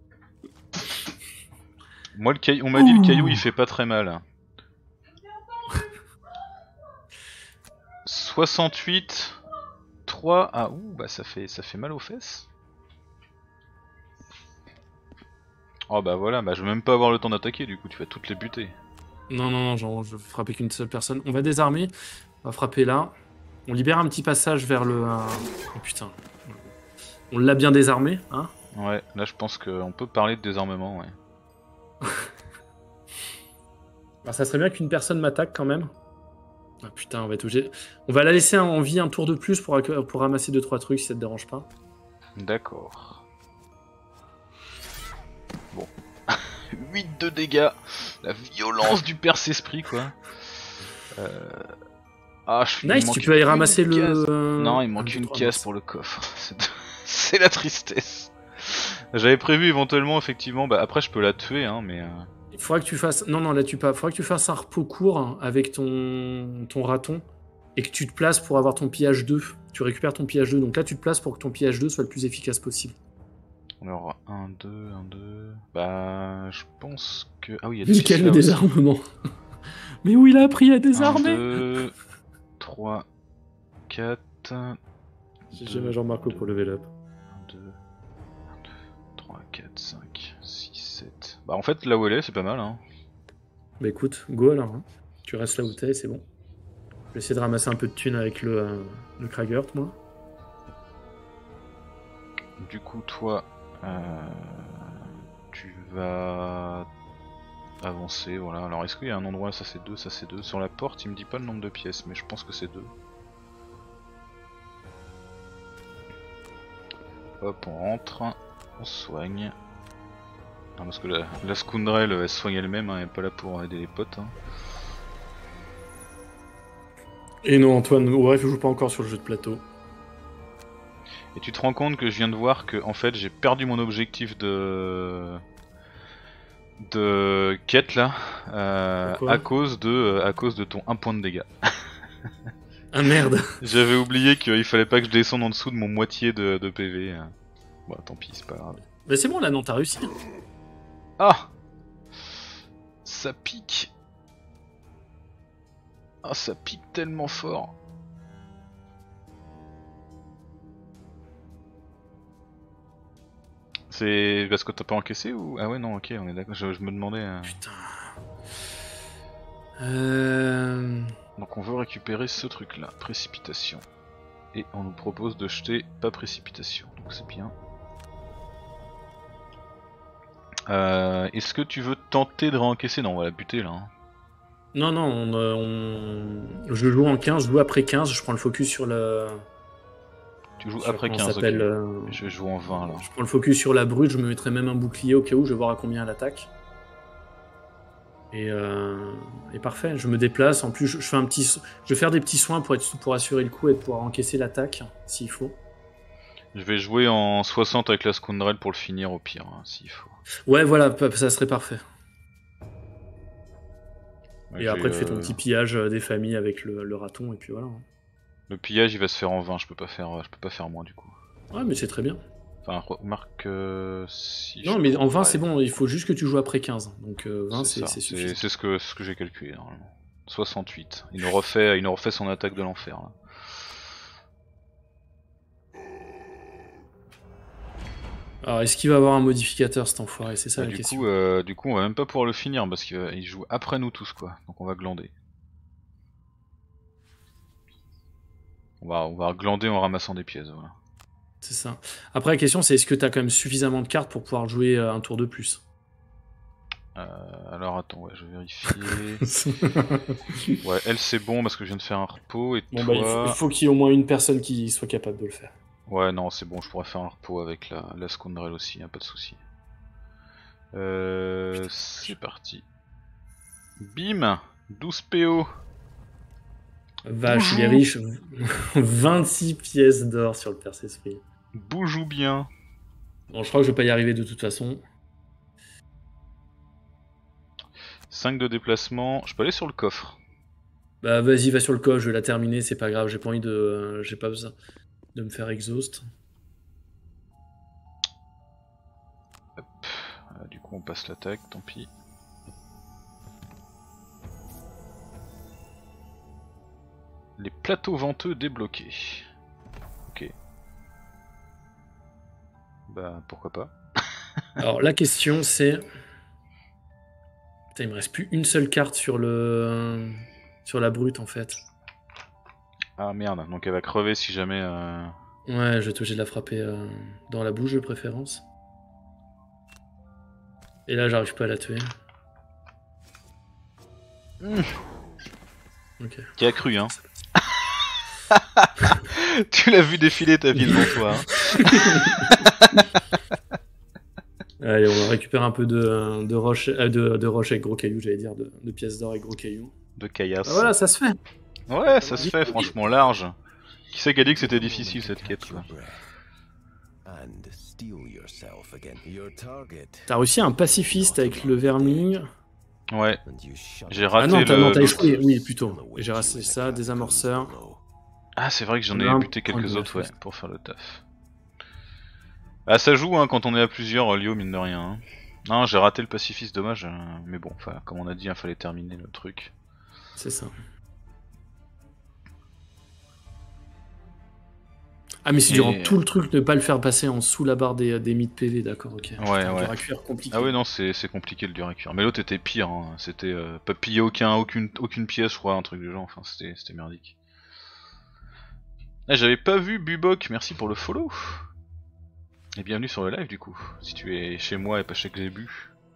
Moi, le caillou, on m'a dit le caillou il fait pas très mal. soixante-huit, trois, ah ouh, bah ça fait ça fait mal aux fesses. Oh bah voilà, bah je vais même pas avoir le temps d'attaquer, du coup tu vas toutes les buter. Non, non, non, genre, je vais frapper qu'une seule personne. On va désarmer, on va frapper là. On libère un petit passage vers le... euh, Oh putain. On l'a bien désarmé, hein. Ouais, là je pense qu'on peut parler de désarmement, ouais. Alors, ça serait bien qu'une personne m'attaque quand même. Ah putain, on va être obligé. On va la laisser en vie un tour de plus pour, pour ramasser deux trois trucs si ça te dérange pas. D'accord. Bon. huit de dégâts. La violence du perce-esprit, quoi. Euh... Ah, je suis... Nice, tu peux aller ramasser le... Non, il manque un, deux, une trois, case mince. pour le coffre. C'est la tristesse. J'avais prévu éventuellement, effectivement, bah après je peux la tuer, hein, mais... Euh... Il faudra que tu fasses... Non, non, là tu pas. Il faudra que tu fasses un repos court avec ton... ton raton et que tu te places pour avoir ton pillage deux. Tu récupères ton pillage deux, donc là tu te places pour que ton pillage deux soit le plus efficace possible. Alors, un, deux, un, deux... Bah, je pense que... Ah oui, il y a des Nickel le là aussi. désarmement. Mais où il a appris à désarmer? un, deux, trois, quatre... J'ai ma Jean-Marco pour level up. un, deux, trois, quatre, cinq, six, sept... Bah en fait, là où elle est, c'est pas mal, hein. Bah écoute, go alors. Hein. Tu restes là où t'es, c'est bon. Je vais essayer de ramasser un peu de thunes avec le, euh, le Kragert, moi. Du coup, toi, euh, tu vas avancer, voilà. Alors, est-ce qu'il y a un endroit, ça c'est deux, ça c'est deux. Sur la porte, il me dit pas le nombre de pièces, mais je pense que c'est deux. Hop, on rentre, on se soigne. Non, parce que la, la Scoundrel, elle se soigne elle-même, hein, elle est pas là pour aider les potes. Hein. Et non, Antoine, bref, je joue pas encore sur le jeu de plateau. Et tu te rends compte que je viens de voir que, en fait, j'ai perdu mon objectif de... de quête là, euh, à cause de à cause de ton un point de dégâts. Ah merde. J'avais oublié qu'il fallait pas que je descende en dessous de mon moitié de, de P V. Bon, tant pis, c'est pas grave. Mais c'est bon, là, non, t'as réussi. Ah, ça pique. Ah, ça pique tellement fort. C'est parce que t'as pas encaissé ou... Ah ouais, non, ok, on est d'accord, je, je me demandais... Euh... Putain... Euh... Donc on veut récupérer ce truc là, précipitation. Et on nous propose de jeter pas précipitation, donc c'est bien. Euh, Est-ce que tu veux tenter de réencaisser? Non, on va la buter là. Hein. Non, non, on, euh, on... je joue en quinze, je joue après quinze, je prends le focus sur le... Tu joues sur après quinze, ok. euh... Je joue en vingt là. Je prends le focus sur la brute, je me mettrai même un bouclier au cas où, je vais voir à combien elle attaque. Et, euh, et parfait, je me déplace. En plus, je, je fais un petit, so- je vais faire des petits soins pour, être, pour assurer le coup et pouvoir encaisser l'attaque s'il faut. Je vais jouer en soixante avec la Scoundrel pour le finir au pire, hein, s'il faut. Ouais, voilà, pa- ça serait parfait. Ouais, Et j'ai, après, tu fais ton euh, petit pillage euh, des familles avec le, le raton, et puis voilà. Le pillage il va se faire en vingt, je peux pas faire, je peux pas faire moins du coup. Ouais, mais c'est très bien. Enfin, remarque euh, si Non, je mais en vingt, pourrais. c'est bon, il faut juste que tu joues après quinze. Donc euh, vingt, C'est c'est ça, c'est c'est suffisant. c'est ce que, ce que j'ai calculé normalement. soixante-huit. Il nous refait, il nous refait son attaque de l'enfer là. Alors, est-ce qu'il va avoir un modificateur, cet enfoiré? C'est ça Bah, la du, question. coup, euh, du coup, on va même pas pouvoir le finir parce qu'il joue après nous tous quoi. Donc on va glander. On va, on va glander en ramassant des pièces, voilà. C'est ça. Après, la question, c'est est-ce que tu as quand même suffisamment de cartes pour pouvoir jouer euh, un tour de plus? Euh, alors attends, ouais, je vais vérifier. Ouais, elle c'est bon parce que je viens de faire un repos et Bon, toi... bah, il faut, il faut qu'il y ait au moins une personne qui soit capable de le faire. Ouais, non, c'est bon, je pourrais faire un repos avec la, la Scoundrel aussi, y'a pas de souci. Euh, c'est parti. Bim, douze P O. Vache, il est Bonjour. riche. vingt-six pièces d'or sur le perce-esprit. Boujou bien. Bon, je crois que je vais pas y arriver de toute façon. cinq de déplacement, je peux aller sur le coffre. Bah, vas-y, va sur le coche, je vais la terminer, c'est pas grave, j'ai pas envie de. euh, j'ai pas besoin de me faire exhaust. Euh, du coup on passe l'attaque, tant pis. Les plateaux venteux débloqués. Ok. Bah pourquoi pas. Alors, la question, c'est. Putain, il me reste plus une seule carte sur le. Sur la brute, en fait. Ah merde, donc elle va crever si jamais... Euh... Ouais, je vais être obligé de la frapper euh, dans la bouche de préférence. Et là, j'arrive pas à la tuer. Mmh. Ok. Qui a cru, hein. Tu l'as vu défiler ta vie devant toi. Hein. Allez, on récupère un peu de, de roche euh, de, de roche avec gros cailloux, j'allais dire, de, de pièces d'or avec gros cailloux. De caillasse. Ah, voilà, ça se fait. Ouais, ça se fait, franchement large. Qui c'est qui a dit que c'était difficile cette quête quoi. T'as réussi un pacifiste avec le vermine. Ouais, j'ai raté Ah non, t'as le... non, t'as échoué, oui, plutôt. J'ai raté ça, des amorceurs. Ah c'est vrai que j'en ai Un buté point quelques de autres, ouais, réflexe. pour faire le taf. Ah ça joue hein, quand on est à plusieurs, Lio, mine de rien. Hein. Non, j'ai raté le pacifiste, dommage, euh, mais bon, enfin, comme on a dit, il fallait terminer le truc. C'est ça. Ah, mais c'est Et- durant tout le truc de pas le faire passer en dessous la barre des, des mid P V, d'accord, ok. Ouais, Putain, ouais. dur à cuire, compliqué. Ah ouais non, c'est c'est compliqué le dur à cuire. Mais l'autre était pire, hein. C'était euh, pas piller aucun, aucune, aucune pièce, je crois, un truc du genre, enfin c'était c'était merdique. Ah, j'avais pas vu Bubok, merci pour le follow. Et bienvenue sur le live du coup, si tu es chez moi et pas chez Xébu.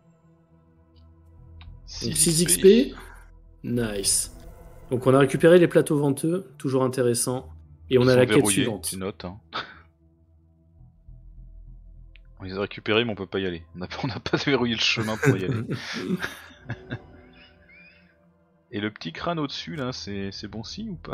Donc six X P. Nice. Donc on a récupéré les plateaux venteux, toujours intéressant. Et on Ils a sont la quête verrouillés, suivante. tu notes. Hein. On les a récupérés mais on peut pas y aller. On n'a on a pas verrouillé le chemin pour y aller. Et le petit crâne au-dessus là, c'est c'est bon signe ou pas?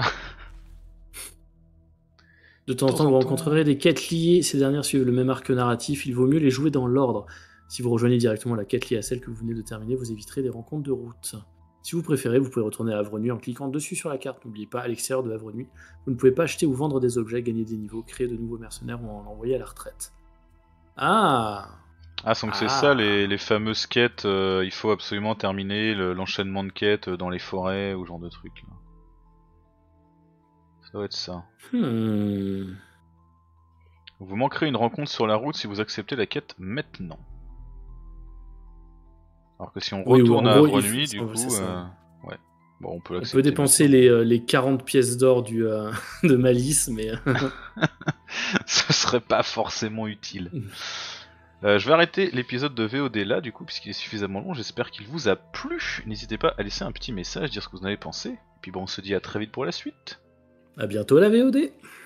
De temps en temps, vous rencontrerez des quêtes liées. Ces dernières suivent le même arc narratif. Il vaut mieux les jouer dans l'ordre. Si vous rejoignez directement la quête liée à celle que vous venez de terminer, vous éviterez des rencontres de route. Si vous préférez, vous pouvez retourner à Havre Nuit en cliquant dessus sur la carte. N'oubliez pas, à l'extérieur de Havre Nuit, vous ne pouvez pas acheter ou vendre des objets, gagner des niveaux, créer de nouveaux mercenaires ou en envoyer à la retraite. Ah Ah, donc Ah. c'est ça les, les fameuses quêtes, euh, il faut absolument terminer le- l'enchaînement de quêtes dans les forêts ou ce genre de trucs là. Ça doit être ça. Hmm. Vous manquerez une rencontre sur la route si vous acceptez la quête maintenant. Alors que si on Oui, retourne en à gros, Havre il faut- Nuit, c'est du coup, ça. euh, ouais. Bon, on peut On l'accepter. peut dépenser les, euh, les quarante pièces d'or du, euh, de Malice, mais... Ce serait pas forcément utile. Euh, je vais arrêter l'épisode de V O D là, du coup, puisqu'il est suffisamment long. J'espère qu'il vous a plu. N'hésitez pas à laisser un petit message, dire ce que vous en avez pensé. Et puis bon, on se dit à très vite pour la suite. À bientôt la V O D.